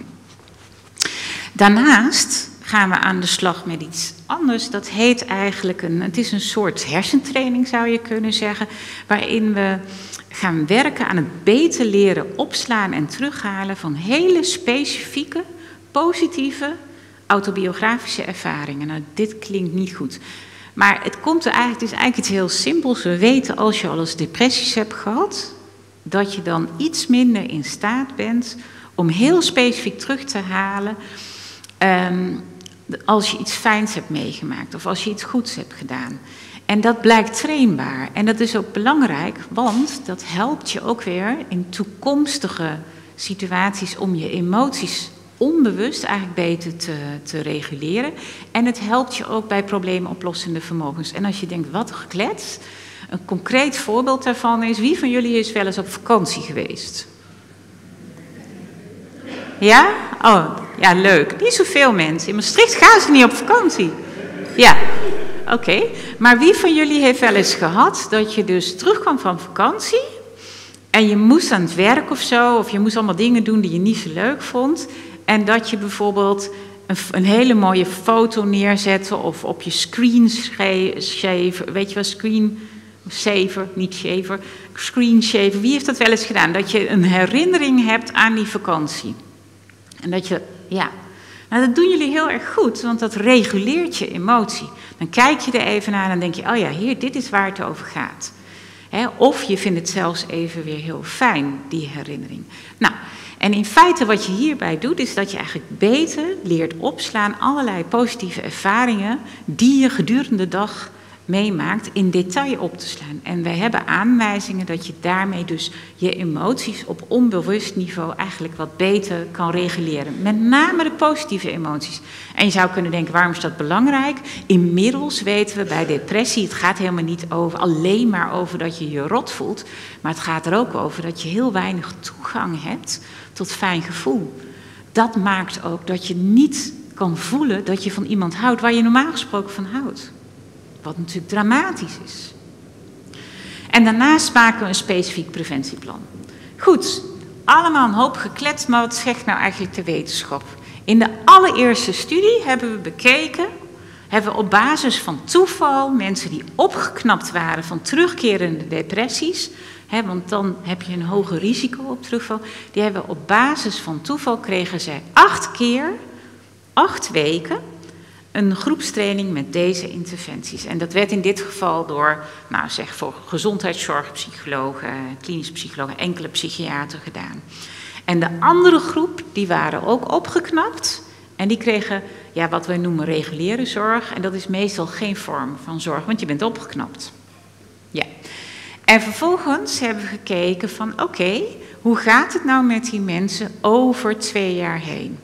Daarnaast gaan we aan de slag met iets anders. Dat heet eigenlijk, een, het is een soort hersentraining zou je kunnen zeggen, waarin we gaan werken aan het beter leren opslaan en terughalen van hele specifieke, positieve, autobiografische ervaringen. Nou, dit klinkt niet goed. Maar het komt er eigenlijk, het is eigenlijk iets heel simpels. We weten als je al eens depressies hebt gehad, dat je dan iets minder in staat bent om heel specifiek terug te halen Um, als je iets fijns hebt meegemaakt of als je iets goeds hebt gedaan. En dat blijkt trainbaar. En dat is ook belangrijk, want dat helpt je ook weer in toekomstige situaties om je emoties onbewust eigenlijk beter te, te reguleren. En het helpt je ook bij probleemoplossende vermogens. En als je denkt, wat een geklets. Een concreet voorbeeld daarvan is, wie van jullie is wel eens op vakantie geweest? Ja? Oh, ja, leuk. Niet zoveel mensen. In Maastricht gaan ze niet op vakantie. Ja, oké. Okay. Maar wie van jullie heeft wel eens gehad dat je dus terugkwam van vakantie en je moest aan het werk of zo, of je moest allemaal dingen doen die je niet zo leuk vond, en dat je bijvoorbeeld een, een hele mooie foto neerzette of op je screensaver, weet je wel, screensaver, niet shaver, screensaver. Wie heeft dat wel eens gedaan? Dat je een herinnering hebt aan die vakantie. En dat je, ja, nou dat doen jullie heel erg goed, want dat reguleert je emotie. Dan kijk je er even naar en dan denk je, oh ja, hier, dit is waar het over gaat. He, of je vindt het zelfs even weer heel fijn, die herinnering. Nou, en in feite wat je hierbij doet, is dat je eigenlijk beter leert opslaan allerlei positieve ervaringen die je gedurende de dag meemaakt in detail op te slaan. En wij hebben aanwijzingen dat je daarmee dus je emoties op onbewust niveau eigenlijk wat beter kan reguleren. Met name de positieve emoties. En je zou kunnen denken, waarom is dat belangrijk? Inmiddels weten we bij depressie, het gaat helemaal niet over, alleen maar over dat je je rot voelt, maar het gaat er ook over dat je heel weinig toegang hebt tot fijn gevoel. Dat maakt ook dat je niet kan voelen dat je van iemand houdt waar je normaal gesproken van houdt. Wat natuurlijk dramatisch is. En daarnaast maken we een specifiek preventieplan. Goed, allemaal een hoop gekletst, maar wat zegt nou eigenlijk de wetenschap? In de allereerste studie hebben we bekeken, hebben we op basis van toeval mensen die opgeknapt waren van terugkerende depressies, hè, want dan heb je een hoger risico op terugval, die hebben op basis van toeval kregen zij acht keer, acht weken, een groepstraining met deze interventies. En dat werd in dit geval door, nou zeg voor gezondheidszorgpsychologen, klinisch psychologen, enkele psychiaters gedaan. En de andere groep, die waren ook opgeknapt. En die kregen, ja, wat wij noemen reguliere zorg. En dat is meestal geen vorm van zorg, want je bent opgeknapt. Ja. En vervolgens hebben we gekeken van, oké, okay, hoe gaat het nou met die mensen over twee jaar heen?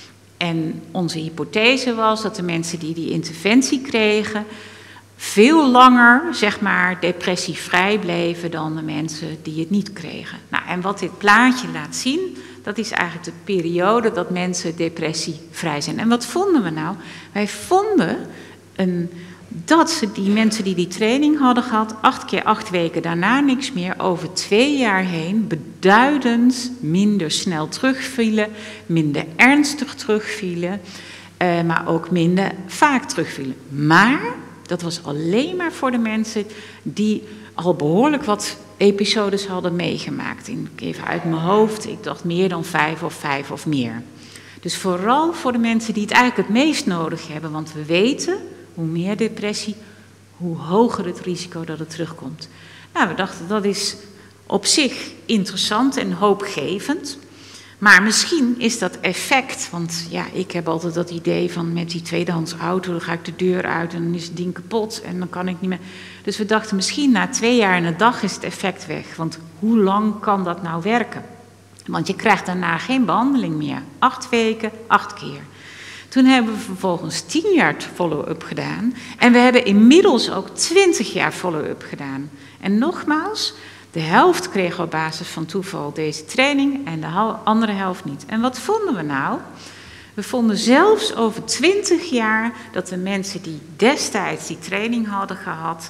En onze hypothese was dat de mensen die die interventie kregen veel langer, zeg maar, depressievrij bleven dan de mensen die het niet kregen. Nou, en wat dit plaatje laat zien, dat is eigenlijk de periode dat mensen depressievrij zijn. En wat vonden we nou? Wij vonden een, dat ze die mensen die die training hadden gehad, acht keer acht weken daarna niks meer, over twee jaar heen beduidend minder snel terugvielen, minder ernstig terugvielen, eh, maar ook minder vaak terugvielen. Maar dat was alleen maar voor de mensen die al behoorlijk wat episodes hadden meegemaakt. Ik even uit mijn hoofd, ik dacht meer dan vijf of vijf of meer. Dus vooral voor de mensen die het eigenlijk het meest nodig hebben, want we weten, hoe meer depressie, hoe hoger het risico dat het terugkomt. Nou, we dachten dat is op zich interessant en hoopgevend. Maar misschien is dat effect, want ja, ik heb altijd dat idee van met die tweedehands auto, dan ga ik de deur uit en dan is het ding kapot en dan kan ik niet meer. Dus we dachten misschien na twee jaar en een dag is het effect weg. Want hoe lang kan dat nou werken? Want je krijgt daarna geen behandeling meer. Acht weken, acht keer. Toen hebben we vervolgens tien jaar follow-up gedaan. En we hebben inmiddels ook twintig jaar follow-up gedaan. En nogmaals, de helft kreeg op basis van toeval deze training en de andere helft niet. En wat vonden we nou? We vonden zelfs over twintig jaar dat de mensen die destijds die training hadden gehad,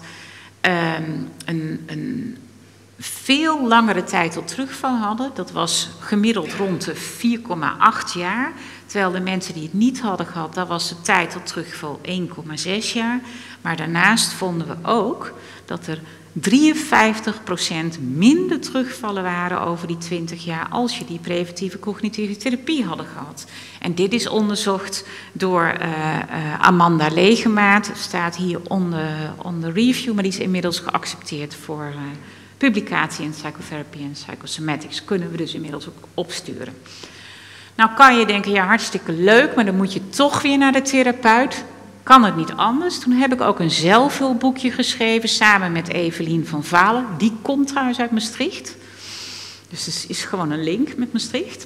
um, een, een veel langere tijd tot terugval hadden. Dat was gemiddeld rond de vier komma acht jaar. Terwijl de mensen die het niet hadden gehad, daar was de tijd tot terugval één komma zes jaar. Maar daarnaast vonden we ook dat er drieënvijftig procent minder terugvallen waren over die twintig jaar als je die preventieve cognitieve therapie hadden gehad. En dit is onderzocht door uh, uh, Amanda Legemaat, staat hier onder, onder review, maar die is inmiddels geaccepteerd voor uh, publicatie in Psychotherapy en Psychosomatics. Kunnen we dus inmiddels ook opsturen. Nou kan je denken, ja hartstikke leuk, maar dan moet je toch weer naar de therapeut. Kan het niet anders? Toen heb ik ook een zelfhulpboekje geschreven samen met Evelien van Valen. Die komt trouwens uit Maastricht. Dus het is gewoon een link met Maastricht.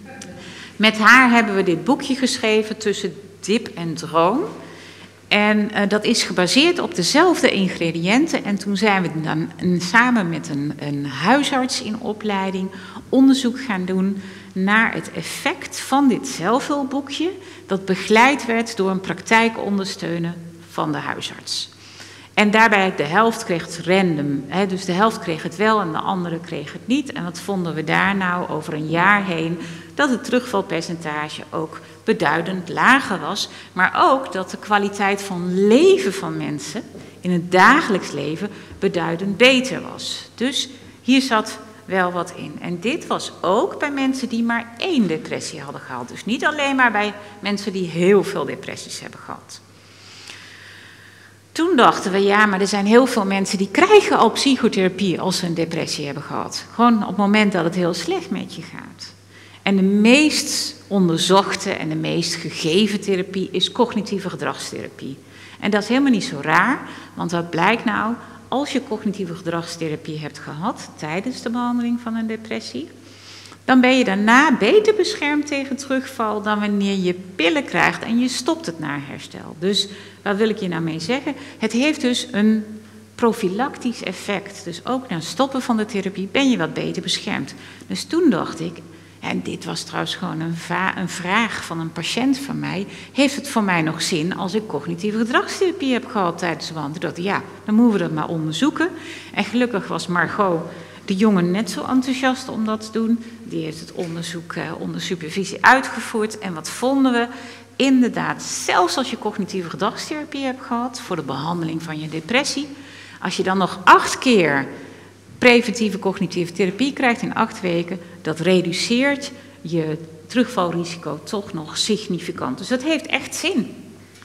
Met haar hebben we dit boekje geschreven tussen dip en droom. En uh, dat is gebaseerd op dezelfde ingrediënten. En toen zijn we dan samen met een, een huisarts in opleiding onderzoek gaan doen naar het effect van dit zelfhulpboekje, dat begeleid werd door een praktijkondersteuner van de huisarts. En daarbij de helft kreeg het random, hè, dus de helft kreeg het wel en de andere kreeg het niet. En wat vonden we daar nou over een jaar heen? Dat het terugvalpercentage ook beduidend lager was, maar ook dat de kwaliteit van leven van mensen in het dagelijks leven beduidend beter was. Dus hier zat wel wat in. En dit was ook bij mensen die maar één depressie hadden gehad. Dus niet alleen maar bij mensen die heel veel depressies hebben gehad. Toen dachten we, ja, maar er zijn heel veel mensen die krijgen al psychotherapie als ze een depressie hebben gehad. Gewoon op het moment dat het heel slecht met je gaat. En de meest onderzochte en de meest gegeven therapie is cognitieve gedragstherapie. En dat is helemaal niet zo raar, want wat blijkt nou? Als je cognitieve gedragstherapie hebt gehad tijdens de behandeling van een depressie, dan ben je daarna beter beschermd tegen terugval dan wanneer je pillen krijgt en je stopt het na herstel. Dus wat wil ik je nou mee zeggen? Het heeft dus een profylactisch effect. Dus ook na stoppen van de therapie ben je wat beter beschermd. Dus toen dacht ik, en dit was trouwens gewoon een, va- een vraag van een patiënt van mij, heeft het voor mij nog zin als ik cognitieve gedragstherapie heb gehad tijdens de behandeling? Toen dacht ik, ja, dan moeten we dat maar onderzoeken. En gelukkig was Margot de jongen net zo enthousiast om dat te doen. Die heeft het onderzoek uh, onder supervisie uitgevoerd. En wat vonden we? Inderdaad, zelfs als je cognitieve gedragstherapie hebt gehad voor de behandeling van je depressie, als je dan nog acht keer preventieve cognitieve therapie krijgt in acht weken, dat reduceert je terugvalrisico toch nog significant. Dus dat heeft echt zin.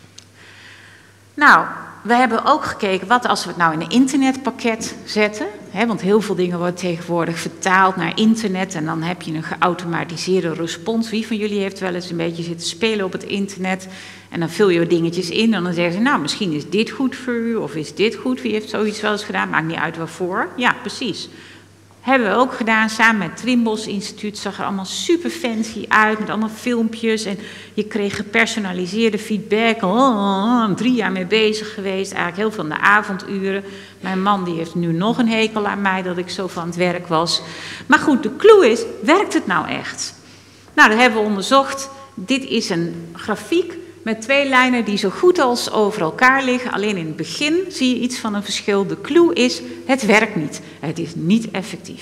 Nou, we hebben ook gekeken, wat als we het nou in een internetpakket zetten? Hè, want heel veel dingen worden tegenwoordig vertaald naar internet en dan heb je een geautomatiseerde respons. Wie van jullie heeft wel eens een beetje zitten spelen op het internet en dan vul je dingetjes in en dan zeggen ze, nou, misschien is dit goed voor u of is dit goed. Wie heeft zoiets wel eens gedaan? Maakt niet uit waarvoor. Ja, precies. Hebben we ook gedaan samen met het Trimbos Instituut. Zag er allemaal super fancy uit met allemaal filmpjes. En je kreeg gepersonaliseerde feedback. Oh, oh, oh, drie jaar mee bezig geweest. Eigenlijk heel veel in de avonduren. Mijn man die heeft nu nog een hekel aan mij dat ik zo van het werk was. Maar goed, de clue is, werkt het nou echt? Nou, dat hebben we onderzocht. Dit is een grafiek met twee lijnen die zo goed als over elkaar liggen. Alleen in het begin zie je iets van een verschil. De clue is, het werkt niet. Het is niet effectief.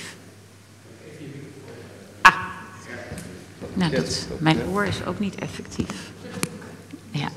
Ah. Nou, dat, mijn oor is ook niet effectief. Ja.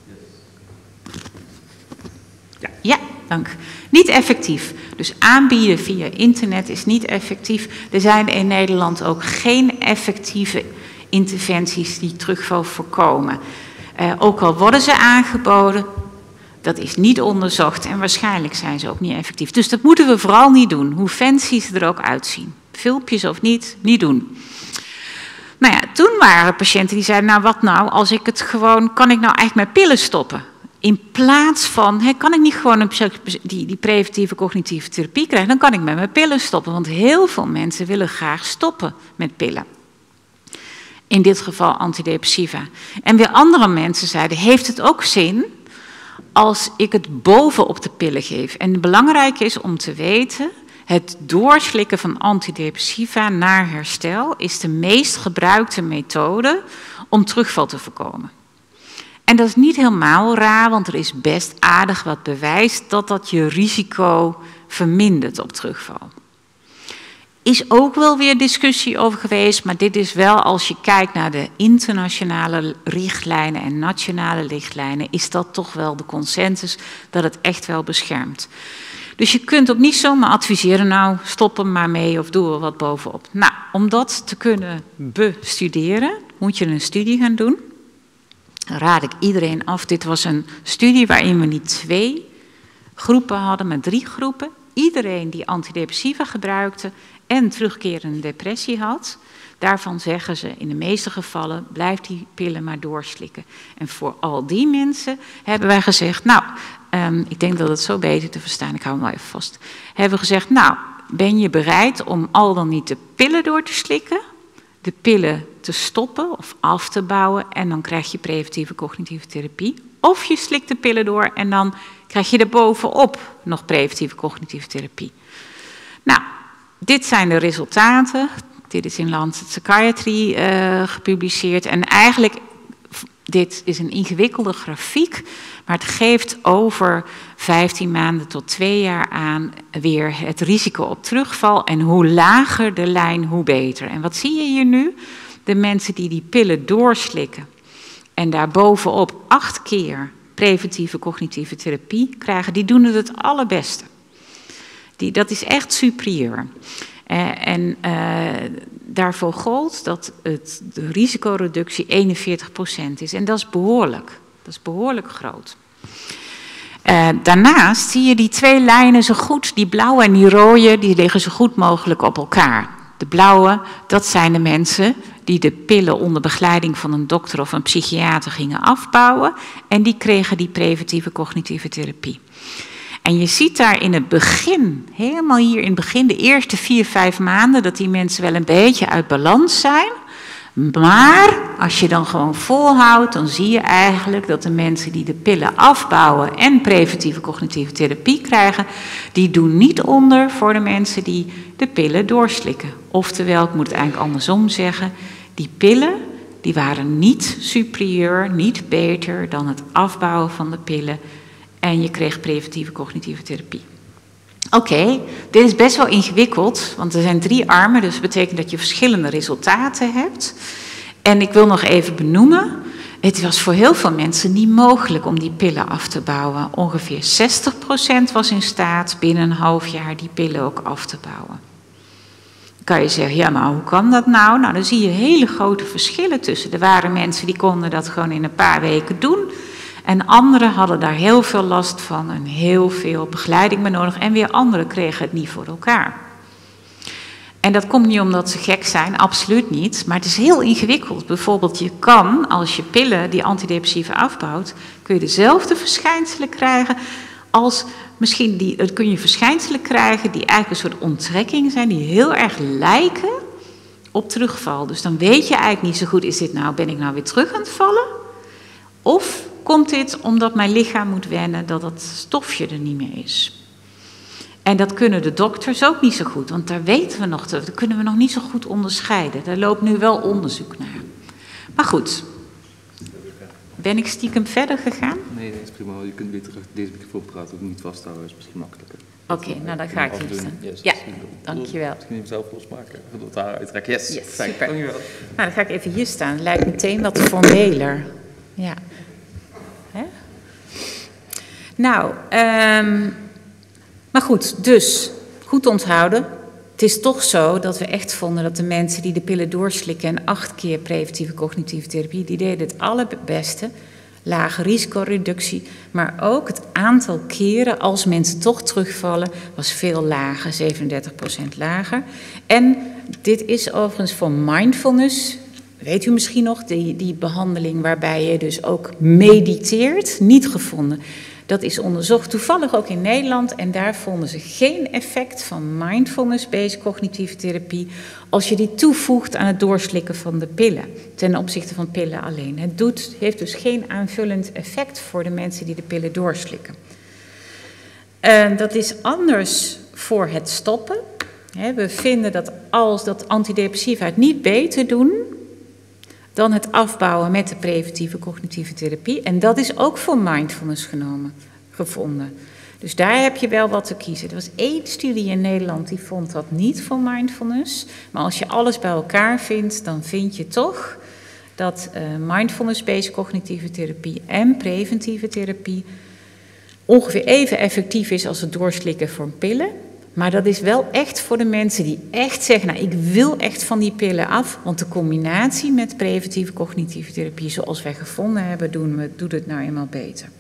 Ja, dank. Niet effectief. Dus aanbieden via internet is niet effectief. Er zijn in Nederland ook geen effectieve interventies die terugval voorkomen. Uh, ook al worden ze aangeboden, dat is niet onderzocht en waarschijnlijk zijn ze ook niet effectief. Dus dat moeten we vooral niet doen, hoe fancy ze er ook uitzien. Filmpjes of niet, niet doen. Nou ja, toen waren er patiënten die zeiden, nou wat nou, als ik het gewoon, kan ik nou eigenlijk mijn pillen stoppen? In plaats van, hey, kan ik niet gewoon een, die, die preventieve cognitieve therapie krijgen, dan kan ik met mijn pillen stoppen. Want heel veel mensen willen graag stoppen met pillen. In dit geval antidepressiva. En weer andere mensen zeiden, heeft het ook zin als ik het bovenop de pillen geef? En belangrijk is om te weten, het doorslikken van antidepressiva naar herstel is de meest gebruikte methode om terugval te voorkomen. En dat is niet helemaal raar, want er is best aardig wat bewijs dat dat je risico vermindert op terugval. Is ook wel weer discussie over geweest, maar dit is wel, als je kijkt naar de internationale richtlijnen en nationale richtlijnen, is dat toch wel de consensus dat het echt wel beschermt. Dus je kunt ook niet zomaar adviseren, nou stop er maar mee of doe er wat bovenop. Nou, om dat te kunnen bestuderen, moet je een studie gaan doen. Dan raad ik iedereen af, dit was een studie waarin we niet twee groepen hadden, maar drie groepen. Iedereen die antidepressiva gebruikte en terugkerende depressie had, daarvan zeggen ze in de meeste gevallen, blijf die pillen maar doorslikken. En voor al die mensen hebben wij gezegd, nou, um, ik denk dat het zo beter te verstaan, ik hou hem wel even vast. Hebben we gezegd, nou, ben je bereid om al dan niet de pillen door te slikken, de pillen te stoppen of af te bouwen en dan krijg je preventieve cognitieve therapie. Of je slikt de pillen door en dan krijg je er bovenop nog preventieve cognitieve therapie. Nou, dit zijn de resultaten. Dit is in Lancet Psychiatry uh, gepubliceerd. En eigenlijk, dit is een ingewikkelde grafiek, maar het geeft over vijftien maanden tot twee jaar aan weer het risico op terugval. En hoe lager de lijn, hoe beter. En wat zie je hier nu? De mensen die die pillen doorslikken en daarbovenop acht keer preventieve cognitieve therapie krijgen, die doen het het allerbeste. Die, dat is echt superieur. Uh, en uh, daarvoor gold dat het, de risicoreductie eenenveertig procent is. En dat is behoorlijk. Dat is behoorlijk groot. Uh, daarnaast zie je die twee lijnen zo goed, die blauwe en die rode, die liggen zo goed mogelijk op elkaar. De blauwe, dat zijn de mensen die de pillen onder begeleiding van een dokter of een psychiater gingen afbouwen. En die kregen die preventieve cognitieve therapie. En je ziet daar in het begin, helemaal hier in het begin, de eerste vier, vijf maanden, dat die mensen wel een beetje uit balans zijn. Maar als je dan gewoon volhoudt, dan zie je eigenlijk dat de mensen die de pillen afbouwen en preventieve cognitieve therapie krijgen, die doen niet onder voor de mensen die de pillen doorslikken. Oftewel, ik moet het eigenlijk andersom zeggen, die pillen die waren niet superieur, niet beter dan het afbouwen van de pillen en je kreeg preventieve cognitieve therapie. Oké, okay, dit is best wel ingewikkeld, want er zijn drie armen, dus dat betekent dat je verschillende resultaten hebt. En ik wil nog even benoemen, het was voor heel veel mensen niet mogelijk om die pillen af te bouwen. Ongeveer zestig procent was in staat binnen een half jaar die pillen ook af te bouwen. Dan kan je zeggen, ja, maar hoe kan dat nou? Nou, dan zie je hele grote verschillen tussen. Er waren mensen die konden dat gewoon in een paar weken doen. En anderen hadden daar heel veel last van en heel veel begeleiding bij nodig. En weer anderen kregen het niet voor elkaar. En dat komt niet omdat ze gek zijn, absoluut niet. Maar het is heel ingewikkeld. Bijvoorbeeld, je kan, als je pillen die antidepressieve afbouwt, kun je dezelfde verschijnselen krijgen als misschien die, dat kun je verschijnselen krijgen die eigenlijk een soort onttrekking zijn, die heel erg lijken op terugval. Dus dan weet je eigenlijk niet zo goed, is dit nou, ben ik nou weer terug aan het vallen? Of komt dit omdat mijn lichaam moet wennen dat dat stofje er niet meer is? En dat kunnen de dokters ook niet zo goed, want daar weten we nog, dat kunnen we nog niet zo goed onderscheiden. Daar loopt nu wel onderzoek naar. Maar goed, ben ik stiekem verder gegaan? Nee, dat is prima. Je kunt weer terug deze microfoon praten, ook niet vasthouden, dat is misschien makkelijker. Oké, okay, nou dan ga ik hier staan. Yes, ja, dankjewel. Misschien hem zelf losmaken, of het haar uittrekken. Yes, yes fijn, super. Dankjewel. Nou, dan ga ik even hier staan. Het lijkt meteen wat formeler. Ja. Hè? Nou, um, maar goed, dus goed onthouden. Het is toch zo dat we echt vonden dat de mensen die de pillen doorslikken en acht keer preventieve cognitieve therapie, die deden het allerbeste. Lage risicoreductie, maar ook het aantal keren als mensen toch terugvallen was veel lager, zevenendertig procent lager. En dit is overigens voor mindfulness, weet u misschien nog, die, die behandeling waarbij je dus ook mediteert, niet gevonden. Dat is onderzocht, toevallig ook in Nederland, en daar vonden ze geen effect van mindfulness-based cognitieve therapie als je die toevoegt aan het doorslikken van de pillen, ten opzichte van pillen alleen. Het doet, heeft dus geen aanvullend effect voor de mensen die de pillen doorslikken. Uh, dat is anders voor het stoppen. He, we vinden dat als dat antidepressiva het niet beter doen dan het afbouwen met de preventieve cognitieve therapie. En dat is ook voor mindfulness genomen, gevonden. Dus daar heb je wel wat te kiezen. Er was één studie in Nederland die vond dat niet voor mindfulness. Maar als je alles bij elkaar vindt, dan vind je toch dat uh, mindfulness-based cognitieve therapie en preventieve therapie ongeveer even effectief is als het doorslikken van pillen. Maar dat is wel echt voor de mensen die echt zeggen, nou, ik wil echt van die pillen af, want de combinatie met preventieve cognitieve therapie, zoals wij gevonden hebben, doen we, doet het nou eenmaal beter.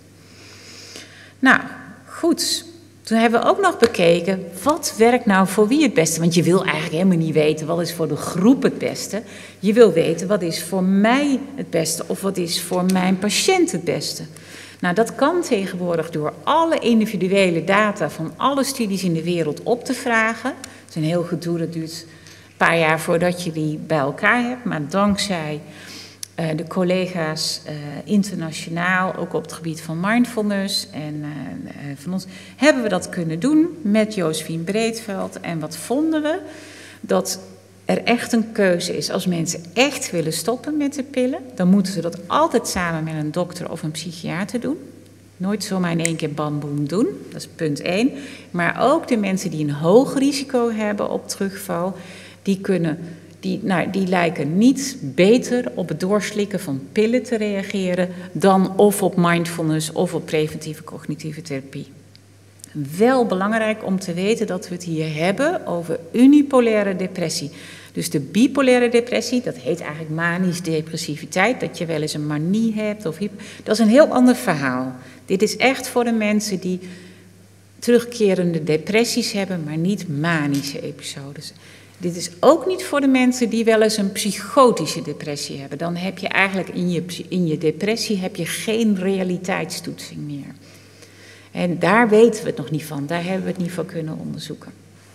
Nou, goed. Toen hebben we ook nog bekeken, wat werkt nou voor wie het beste? Want je wil eigenlijk helemaal niet weten, wat is voor de groep het beste? Je wil weten, wat is voor mij het beste, of wat is voor mijn patiënt het beste? Nou, dat kan tegenwoordig door alle individuele data van alle studies in de wereld op te vragen. Het is een heel gedoe, dat duurt een paar jaar voordat je die bij elkaar hebt. Maar dankzij uh, de collega's uh, internationaal, ook op het gebied van mindfulness en uh, uh, van ons, hebben we dat kunnen doen met Josephine Breedveld. En wat vonden we? Dat er echt een keuze is. Als mensen echt willen stoppen met de pillen, dan moeten ze dat altijd samen met een dokter of een psychiater doen. Nooit zomaar in één keer bamboem doen, dat is punt één. Maar ook de mensen die een hoog risico hebben op terugval, die, kunnen, die, nou, die lijken niet beter op het doorslikken van pillen te reageren dan of op mindfulness of op preventieve cognitieve therapie. Wel belangrijk om te weten dat we het hier hebben over unipolaire depressie. Dus de bipolaire depressie, dat heet eigenlijk manisch depressiviteit, dat je wel eens een manie hebt of hyper, dat is een heel ander verhaal. Dit is echt voor de mensen die terugkerende depressies hebben, maar niet manische episodes. Dit is ook niet voor de mensen die wel eens een psychotische depressie hebben. Dan heb je eigenlijk in je, in je depressie heb je geen realiteitstoetsing meer. En daar weten we het nog niet van, daar hebben we het niet van kunnen onderzoeken.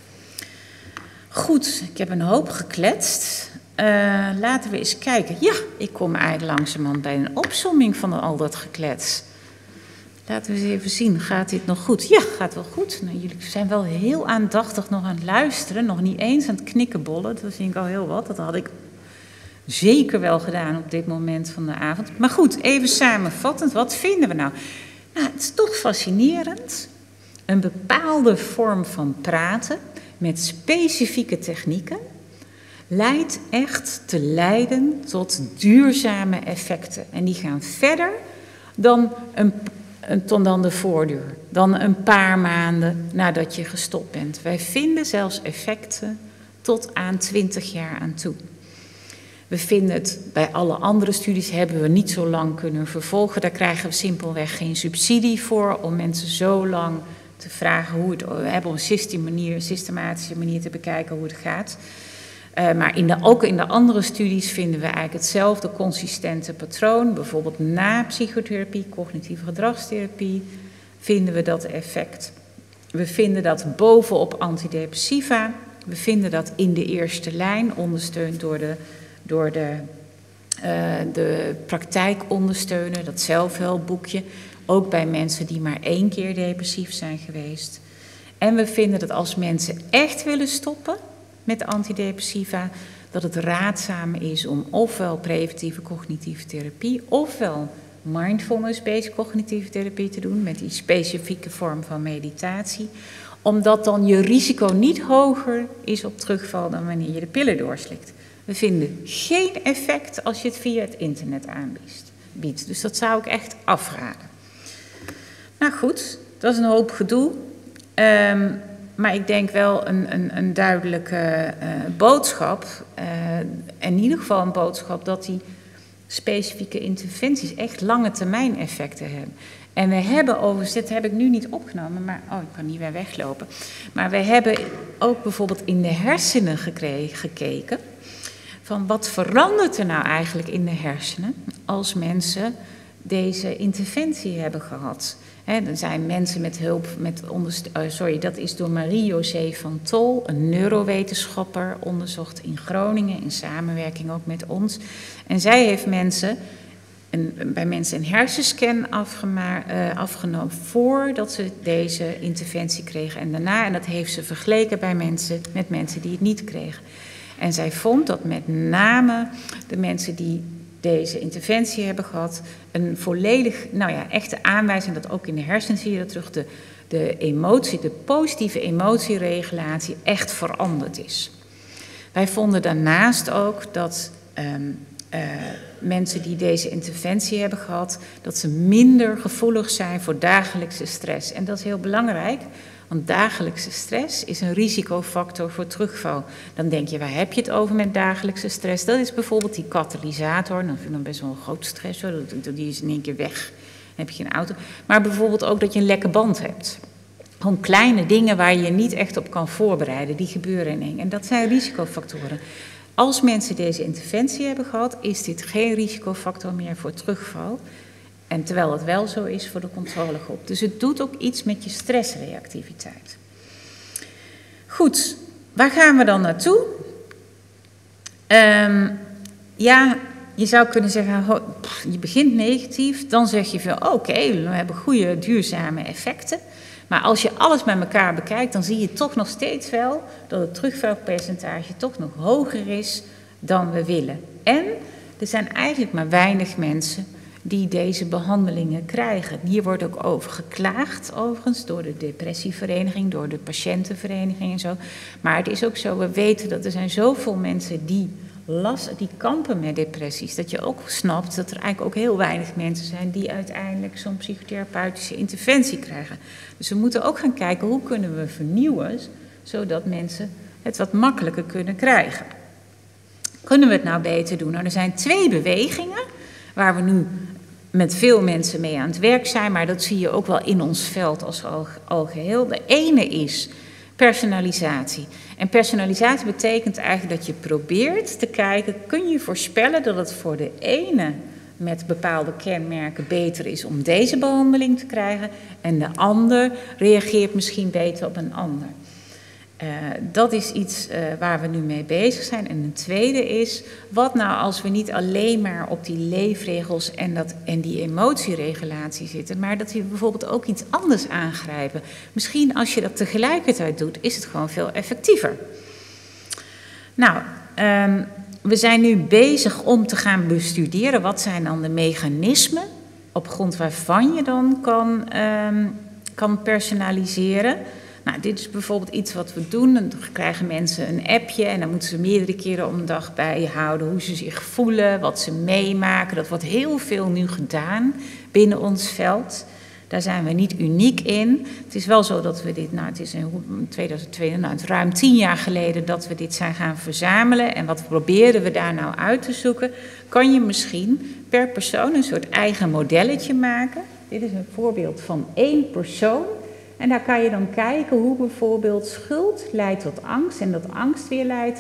Goed, ik heb een hoop gekletst. Uh, laten we eens kijken. Ja, ik kom eigenlijk langzamerhand bij een opsomming van al dat geklets. Laten we eens even zien, gaat dit nog goed? Ja, gaat wel goed. Nou, jullie zijn wel heel aandachtig nog aan het luisteren, nog niet eens aan het knikkenbollen. Dat vind ik al heel wat, dat had ik zeker wel gedaan op dit moment van de avond. Maar goed, even samenvattend, wat vinden we nou? Nou, het is toch fascinerend. Een bepaalde vorm van praten met specifieke technieken leidt echt te leiden tot duurzame effecten. En die gaan verder dan, een, een, dan de voordeur, dan een paar maanden nadat je gestopt bent. Wij vinden zelfs effecten tot aan twintig jaar aan toe. We vinden het, bij alle andere studies hebben we niet zo lang kunnen vervolgen. Daar krijgen we simpelweg geen subsidie voor om mensen zo lang te vragen hoe het, we hebben op een manier, systematische manier te bekijken hoe het gaat. Uh, maar in de, ook in de andere studies vinden we eigenlijk hetzelfde consistente patroon. Bijvoorbeeld na psychotherapie, cognitieve gedragstherapie, vinden we dat effect. We vinden dat bovenop antidepressiva. We vinden dat in de eerste lijn, ondersteund door de, door de, uh, de praktijkondersteuner, dat zelfhulpboekje. Ook bij mensen die maar één keer depressief zijn geweest. En we vinden dat als mensen echt willen stoppen met antidepressiva, dat het raadzaam is om ofwel preventieve cognitieve therapie, ofwel mindfulness-based cognitieve therapie te doen met die specifieke vorm van meditatie, omdat dan je risico niet hoger is op terugval dan wanneer je de pillen doorslikt. We vinden geen effect als je het via het internet aanbiedt. Dus dat zou ik echt afraden. Nou goed, dat is een hoop gedoe. Um, maar ik denk wel een, een, een duidelijke uh, boodschap. Uh, in ieder geval een boodschap dat die specifieke interventies echt lange termijn effecten hebben. En we hebben overigens, dit heb ik nu niet opgenomen, maar oh, ik kan niet meer weglopen. Maar we hebben ook bijvoorbeeld in de hersenen gekregen, gekeken. Van wat verandert er nou eigenlijk in de hersenen als mensen deze interventie hebben gehad? He, er zijn mensen met hulp, met onderst- uh, sorry, dat is door Marie-José van Tol, een neurowetenschapper, onderzocht in Groningen, in samenwerking ook met ons. En zij heeft mensen, een, bij mensen een hersenscan afgema- uh, afgenomen voordat ze deze interventie kregen en daarna. En dat heeft ze vergeleken bij mensen, met mensen die het niet kregen. En zij vond dat met name de mensen die deze interventie hebben gehad, een volledig, nou ja, echte aanwijzing dat ook in de hersenen zie je dat terug, de, de emotie, de positieve emotieregulatie echt veranderd is. Wij vonden daarnaast ook dat um, uh, mensen die deze interventie hebben gehad, dat ze minder gevoelig zijn voor dagelijkse stress. En dat is heel belangrijk. Want dagelijkse stress is een risicofactor voor terugval. Dan denk je, waar heb je het over met dagelijkse stress? Dat is bijvoorbeeld die katalysator. Dan vind ik dan best wel een groot stress, hoor. Die is in één keer weg. Dan heb je een auto. Maar bijvoorbeeld ook dat je een lekke band hebt. Gewoon kleine dingen waar je je niet echt op kan voorbereiden. Die gebeuren in één. En dat zijn risicofactoren. Als mensen deze interventie hebben gehad, is dit geen risicofactor meer voor terugval. En terwijl het wel zo is voor de controlegroep. Dus het doet ook iets met je stressreactiviteit. Goed, waar gaan we dan naartoe? Um, ja, je zou kunnen zeggen, ho, pff, je begint negatief. Dan zeg je van, oké, okay, we hebben goede duurzame effecten. Maar als je alles met elkaar bekijkt, dan zie je toch nog steeds wel dat het terugvalpercentage toch nog hoger is dan we willen. En er zijn eigenlijk maar weinig mensen die deze behandelingen krijgen. Hier wordt ook over geklaagd, overigens, door de depressievereniging, door de patiëntenvereniging en zo. Maar het is ook zo, we weten dat er zijn zoveel mensen die last, die kampen met depressies, dat je ook snapt dat er eigenlijk ook heel weinig mensen zijn die uiteindelijk zo'n psychotherapeutische interventie krijgen. Dus we moeten ook gaan kijken hoe kunnen we vernieuwen, zodat mensen het wat makkelijker kunnen krijgen. Kunnen we het nou beter doen? Nou, er zijn twee bewegingen waar we nu met veel mensen mee aan het werk zijn, maar dat zie je ook wel in ons veld als algeheel. De ene is personalisatie. En personalisatie betekent eigenlijk dat je probeert te kijken, kun je voorspellen dat het voor de ene met bepaalde kenmerken beter is om deze behandeling te krijgen en de ander reageert misschien beter op een ander. Uh, dat is iets uh, waar we nu mee bezig zijn. En een tweede is, wat nou als we niet alleen maar op die leefregels en, dat, en die emotieregulatie zitten, maar dat we bijvoorbeeld ook iets anders aangrijpen. Misschien als je dat tegelijkertijd doet, is het gewoon veel effectiever. Nou, um, we zijn nu bezig om te gaan bestuderen wat zijn dan de mechanismen op grond waarvan je dan kan, um, kan personaliseren. Nou, dit is bijvoorbeeld iets wat we doen. Dan krijgen mensen een appje en dan moeten ze meerdere keren om de dag bijhouden hoe ze zich voelen, wat ze meemaken. Dat wordt heel veel nu gedaan binnen ons veld. Daar zijn we niet uniek in. Het is wel zo dat we dit, nou het is in tweeduizend twee, nou het is ruim tien jaar geleden dat we dit zijn gaan verzamelen. En wat proberen we daar nou uit te zoeken? Kan je misschien per persoon een soort eigen modelletje maken? Dit is een voorbeeld van één persoon. En daar kan je dan kijken hoe bijvoorbeeld schuld leidt tot angst en dat angst weer leidt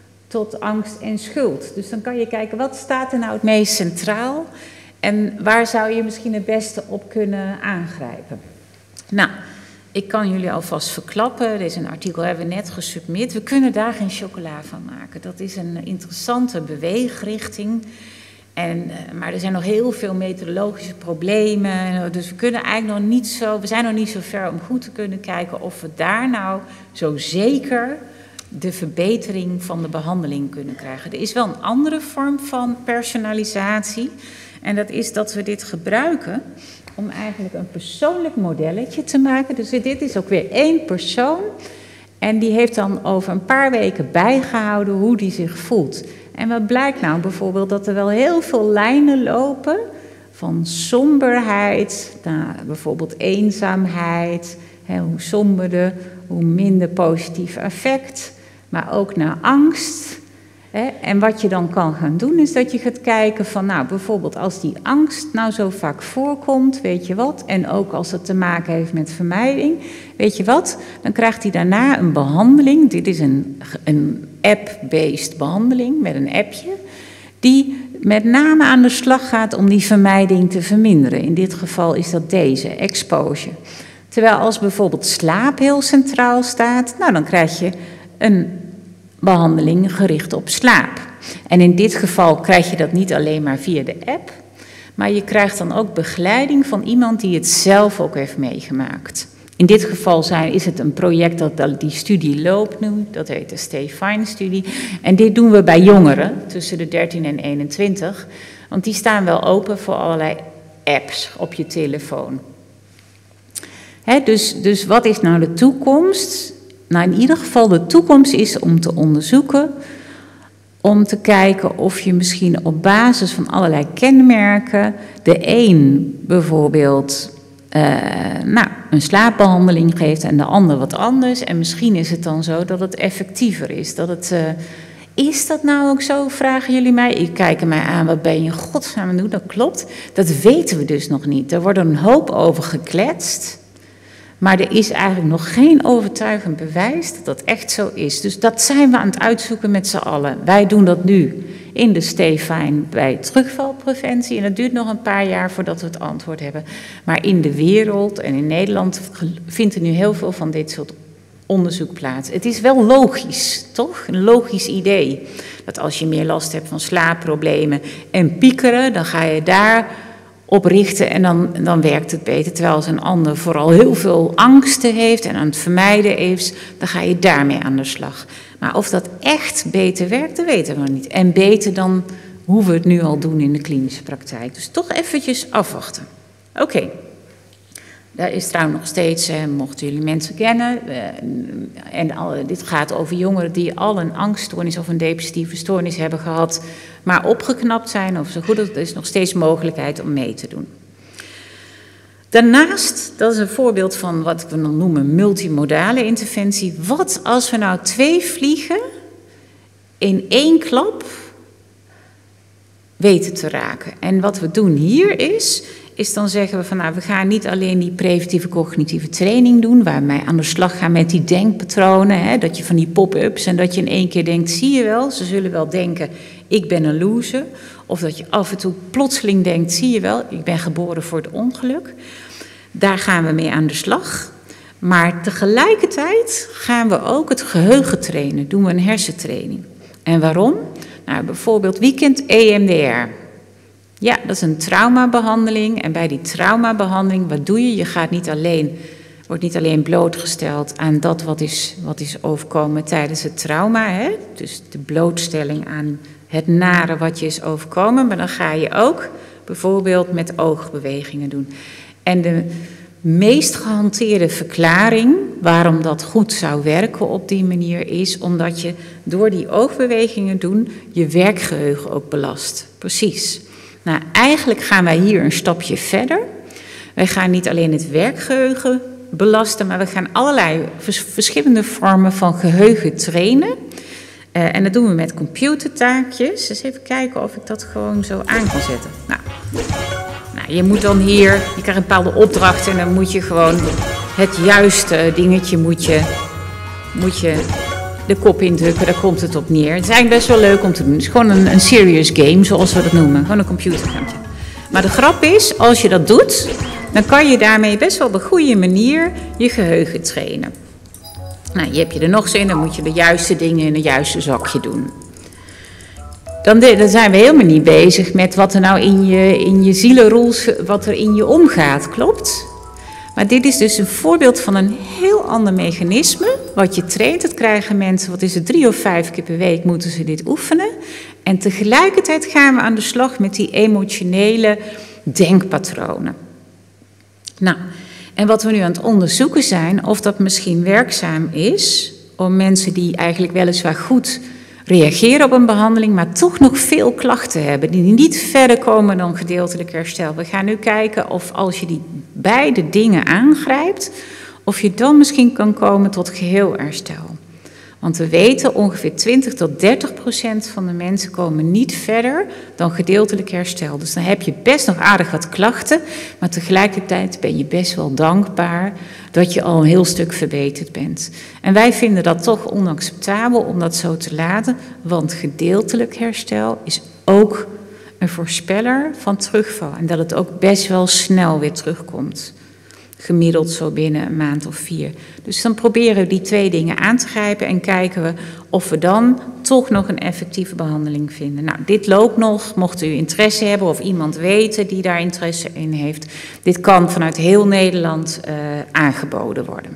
tot angst en schuld. Dus dan kan je kijken wat staat er nou het meest centraal en waar zou je misschien het beste op kunnen aangrijpen. Nou, ik kan jullie alvast verklappen, dit is een artikel hebben we net gesubmit. We kunnen daar geen chocola van maken. Dat is een interessante beweegrichting. En, maar er zijn nog heel veel methodologische problemen, dus we kunnen eigenlijk nog niet zo, we zijn nog niet zo ver om goed te kunnen kijken of we daar nou zo zeker de verbetering van de behandeling kunnen krijgen. Er is wel een andere vorm van personalisatie en dat is dat we dit gebruiken om eigenlijk een persoonlijk modelletje te maken. Dus dit is ook weer één persoon en die heeft dan over een paar weken bijgehouden hoe die zich voelt. En wat blijkt nou bijvoorbeeld dat er wel heel veel lijnen lopen van somberheid naar bijvoorbeeld eenzaamheid. Hè, hoe somberder, hoe minder positief affect, maar ook naar angst. Hè. En wat je dan kan gaan doen is dat je gaat kijken van nou bijvoorbeeld als die angst nou zo vaak voorkomt, weet je wat, en ook als het te maken heeft met vermijding, weet je wat, dan krijgt hij daarna een behandeling. Dit is een, een app-based behandeling met een appje, die met name aan de slag gaat om die vermijding te verminderen. In dit geval is dat deze, exposure. Terwijl als bijvoorbeeld slaap heel centraal staat, nou dan krijg je een behandeling gericht op slaap. En in dit geval krijg je dat niet alleen maar via de app, maar je krijgt dan ook begeleiding van iemand die het zelf ook heeft meegemaakt. In dit geval zijn, is het een project dat die studie loopt nu, dat heet de Stay Fine-studie. En dit doen we bij jongeren tussen de dertien en eenentwintig, want die staan wel open voor allerlei apps op je telefoon. Hè, dus, dus wat is nou de toekomst? Nou, in ieder geval de toekomst is om te onderzoeken, om te kijken of je misschien op basis van allerlei kenmerken de een bijvoorbeeld uh, nou, een slaapbehandeling geeft en de ander wat anders. En misschien is het dan zo dat het effectiever is. Dat het, uh, is dat nou ook zo, vragen jullie mij? Ik kijk mij aan, wat ben je in godsnaam aan het doen? Dat klopt, dat weten we dus nog niet. Er wordt een hoop over gekletst. Maar er is eigenlijk nog geen overtuigend bewijs dat dat echt zo is. Dus dat zijn we aan het uitzoeken met z'n allen. Wij doen dat nu in de Stay Fine bij terugvalpreventie. En het duurt nog een paar jaar voordat we het antwoord hebben. Maar in de wereld en in Nederland vindt er nu heel veel van dit soort onderzoek plaats. Het is wel logisch, toch? Een logisch idee. Dat als je meer last hebt van slaapproblemen en piekeren, dan ga je daar op richten en dan, dan werkt het beter. Terwijl als een ander vooral heel veel angsten heeft en aan het vermijden is, dan ga je daarmee aan de slag. Maar of dat echt beter werkt, dat weten we nog niet. En beter dan hoe we het nu al doen in de klinische praktijk. Dus toch eventjes afwachten. Oké. Okay. daar is trouwens nog steeds, eh, mochten jullie mensen kennen, uh, en al, dit gaat over jongeren die al een angststoornis of een depressieve stoornis hebben gehad, maar opgeknapt zijn of zo goed, er is nog steeds mogelijkheid om mee te doen. Daarnaast, dat is een voorbeeld van wat we dan noemen multimodale interventie. Wat als we nou twee vliegen in één klap weten te raken? En wat we doen hier is, is dan zeggen we van nou, we gaan niet alleen die preventieve cognitieve training doen, waar wij aan de slag gaan met die denkpatronen, hè, dat je van die pop-ups en dat je in één keer denkt, zie je wel, ze zullen wel denken, ik ben een loser. Of dat je af en toe plotseling denkt, zie je wel, ik ben geboren voor het ongeluk. Daar gaan we mee aan de slag. Maar tegelijkertijd gaan we ook het geheugen trainen, doen we een hersentraining. En waarom? Nou, bijvoorbeeld, wie kent E M D R? Ja, dat is een traumabehandeling. En bij die traumabehandeling, wat doe je? Je gaat niet alleen, wordt niet alleen blootgesteld aan dat wat is, wat is overkomen tijdens het trauma. Hè? Dus de blootstelling aan het nare wat je is overkomen. Maar dan ga je ook bijvoorbeeld met oogbewegingen doen. En de meest gehanteerde verklaring waarom dat goed zou werken op die manier is omdat je door die oogbewegingen doen je werkgeheugen ook belast. Precies. Nou, eigenlijk gaan wij hier een stapje verder. Wij gaan niet alleen het werkgeheugen belasten, maar we gaan allerlei vers- verschillende vormen van geheugen trainen. Uh, en dat doen we met computertaakjes. Dus even kijken of ik dat gewoon zo aan kan zetten. Nou, nou, je moet dan hier, je krijgt een bepaalde opdracht en dan moet je gewoon het juiste dingetje moet je, moet je de kop indrukken, daar komt het op neer. Het is eigenlijk best wel leuk om te doen. Het is gewoon een, een serious game, zoals we dat noemen. Gewoon een computergametje. Maar de grap is, als je dat doet, dan kan je daarmee best wel op een goede manier je geheugen trainen. Nou, je hebt je er nog zo in, dan moet je de juiste dingen in het juiste zakje doen. Dan, de, dan zijn we helemaal niet bezig met wat er nou in je, in je zielenroels, wat er in je omgaat, klopt? Maar dit is dus een voorbeeld van een heel ander mechanisme. Wat je traint, dat krijgen mensen, wat is het, drie of vijf keer per week moeten ze dit oefenen. En tegelijkertijd gaan we aan de slag met die emotionele denkpatronen. Nou, en wat we nu aan het onderzoeken zijn, of dat misschien werkzaam is om mensen die eigenlijk weliswaar goed reageren op een behandeling, maar toch nog veel klachten hebben, die niet verder komen dan gedeeltelijk herstel. We gaan nu kijken of als je die beide dingen aangrijpt, of je dan misschien kan komen tot geheel herstel. Want we weten ongeveer twintig tot dertig procent van de mensen komen niet verder dan gedeeltelijk herstel. Dus dan heb je best nog aardig wat klachten, maar tegelijkertijd ben je best wel dankbaar dat je al een heel stuk verbeterd bent. En wij vinden dat toch onacceptabel om dat zo te laten, want gedeeltelijk herstel is ook een voorspeller van terugval. En dat het ook best wel snel weer terugkomt. Gemiddeld zo binnen een maand of vier. Dus dan proberen we die twee dingen aan te grijpen en kijken we of we dan toch nog een effectieve behandeling vinden. Nou, dit loopt nog, mocht u interesse hebben of iemand weten die daar interesse in heeft. Dit kan vanuit heel Nederland uh, aangeboden worden.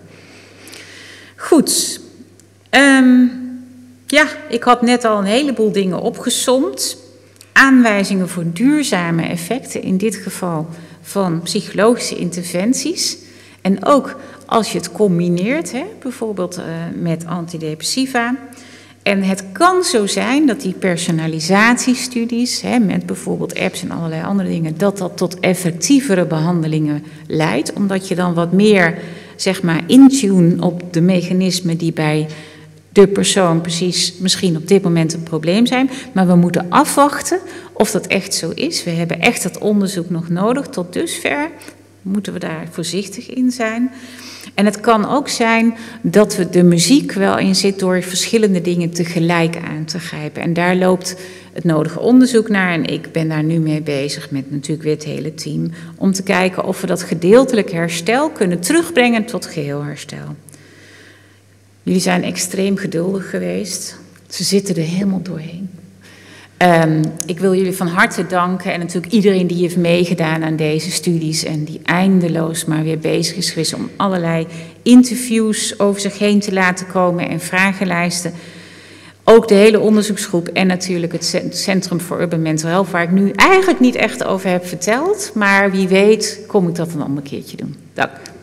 Goed. Um, ja, ik had net al een heleboel dingen opgesomd. Aanwijzingen voor duurzame effecten, in dit geval van psychologische interventies. En ook als je het combineert, hè, bijvoorbeeld uh, met antidepressiva. En het kan zo zijn dat die personalisatiestudies, hè, met bijvoorbeeld apps en allerlei andere dingen, dat dat tot effectievere behandelingen leidt. Omdat je dan wat meer, zeg maar, intune op de mechanismen die bij de persoon precies misschien op dit moment een probleem zijn. Maar we moeten afwachten of dat echt zo is. We hebben echt dat onderzoek nog nodig. Tot dusver moeten we daar voorzichtig in zijn. En het kan ook zijn dat we de muziek wel in zit door verschillende dingen tegelijk aan te grijpen. En daar loopt het nodige onderzoek naar. En ik ben daar nu mee bezig met natuurlijk weer het hele team. Om te kijken of we dat gedeeltelijk herstel kunnen terugbrengen tot geheel herstel. Jullie zijn extreem geduldig geweest. Ze zitten er helemaal doorheen. Um, ik wil jullie van harte danken en natuurlijk iedereen die heeft meegedaan aan deze studies en die eindeloos maar weer bezig is geweest om allerlei interviews over zich heen te laten komen en vragenlijsten. ook de hele onderzoeksgroep en natuurlijk het Centrum voor Urban Mental Health, waar ik nu eigenlijk niet echt over heb verteld. Maar wie weet kom ik dat een ander keertje doen. Dank.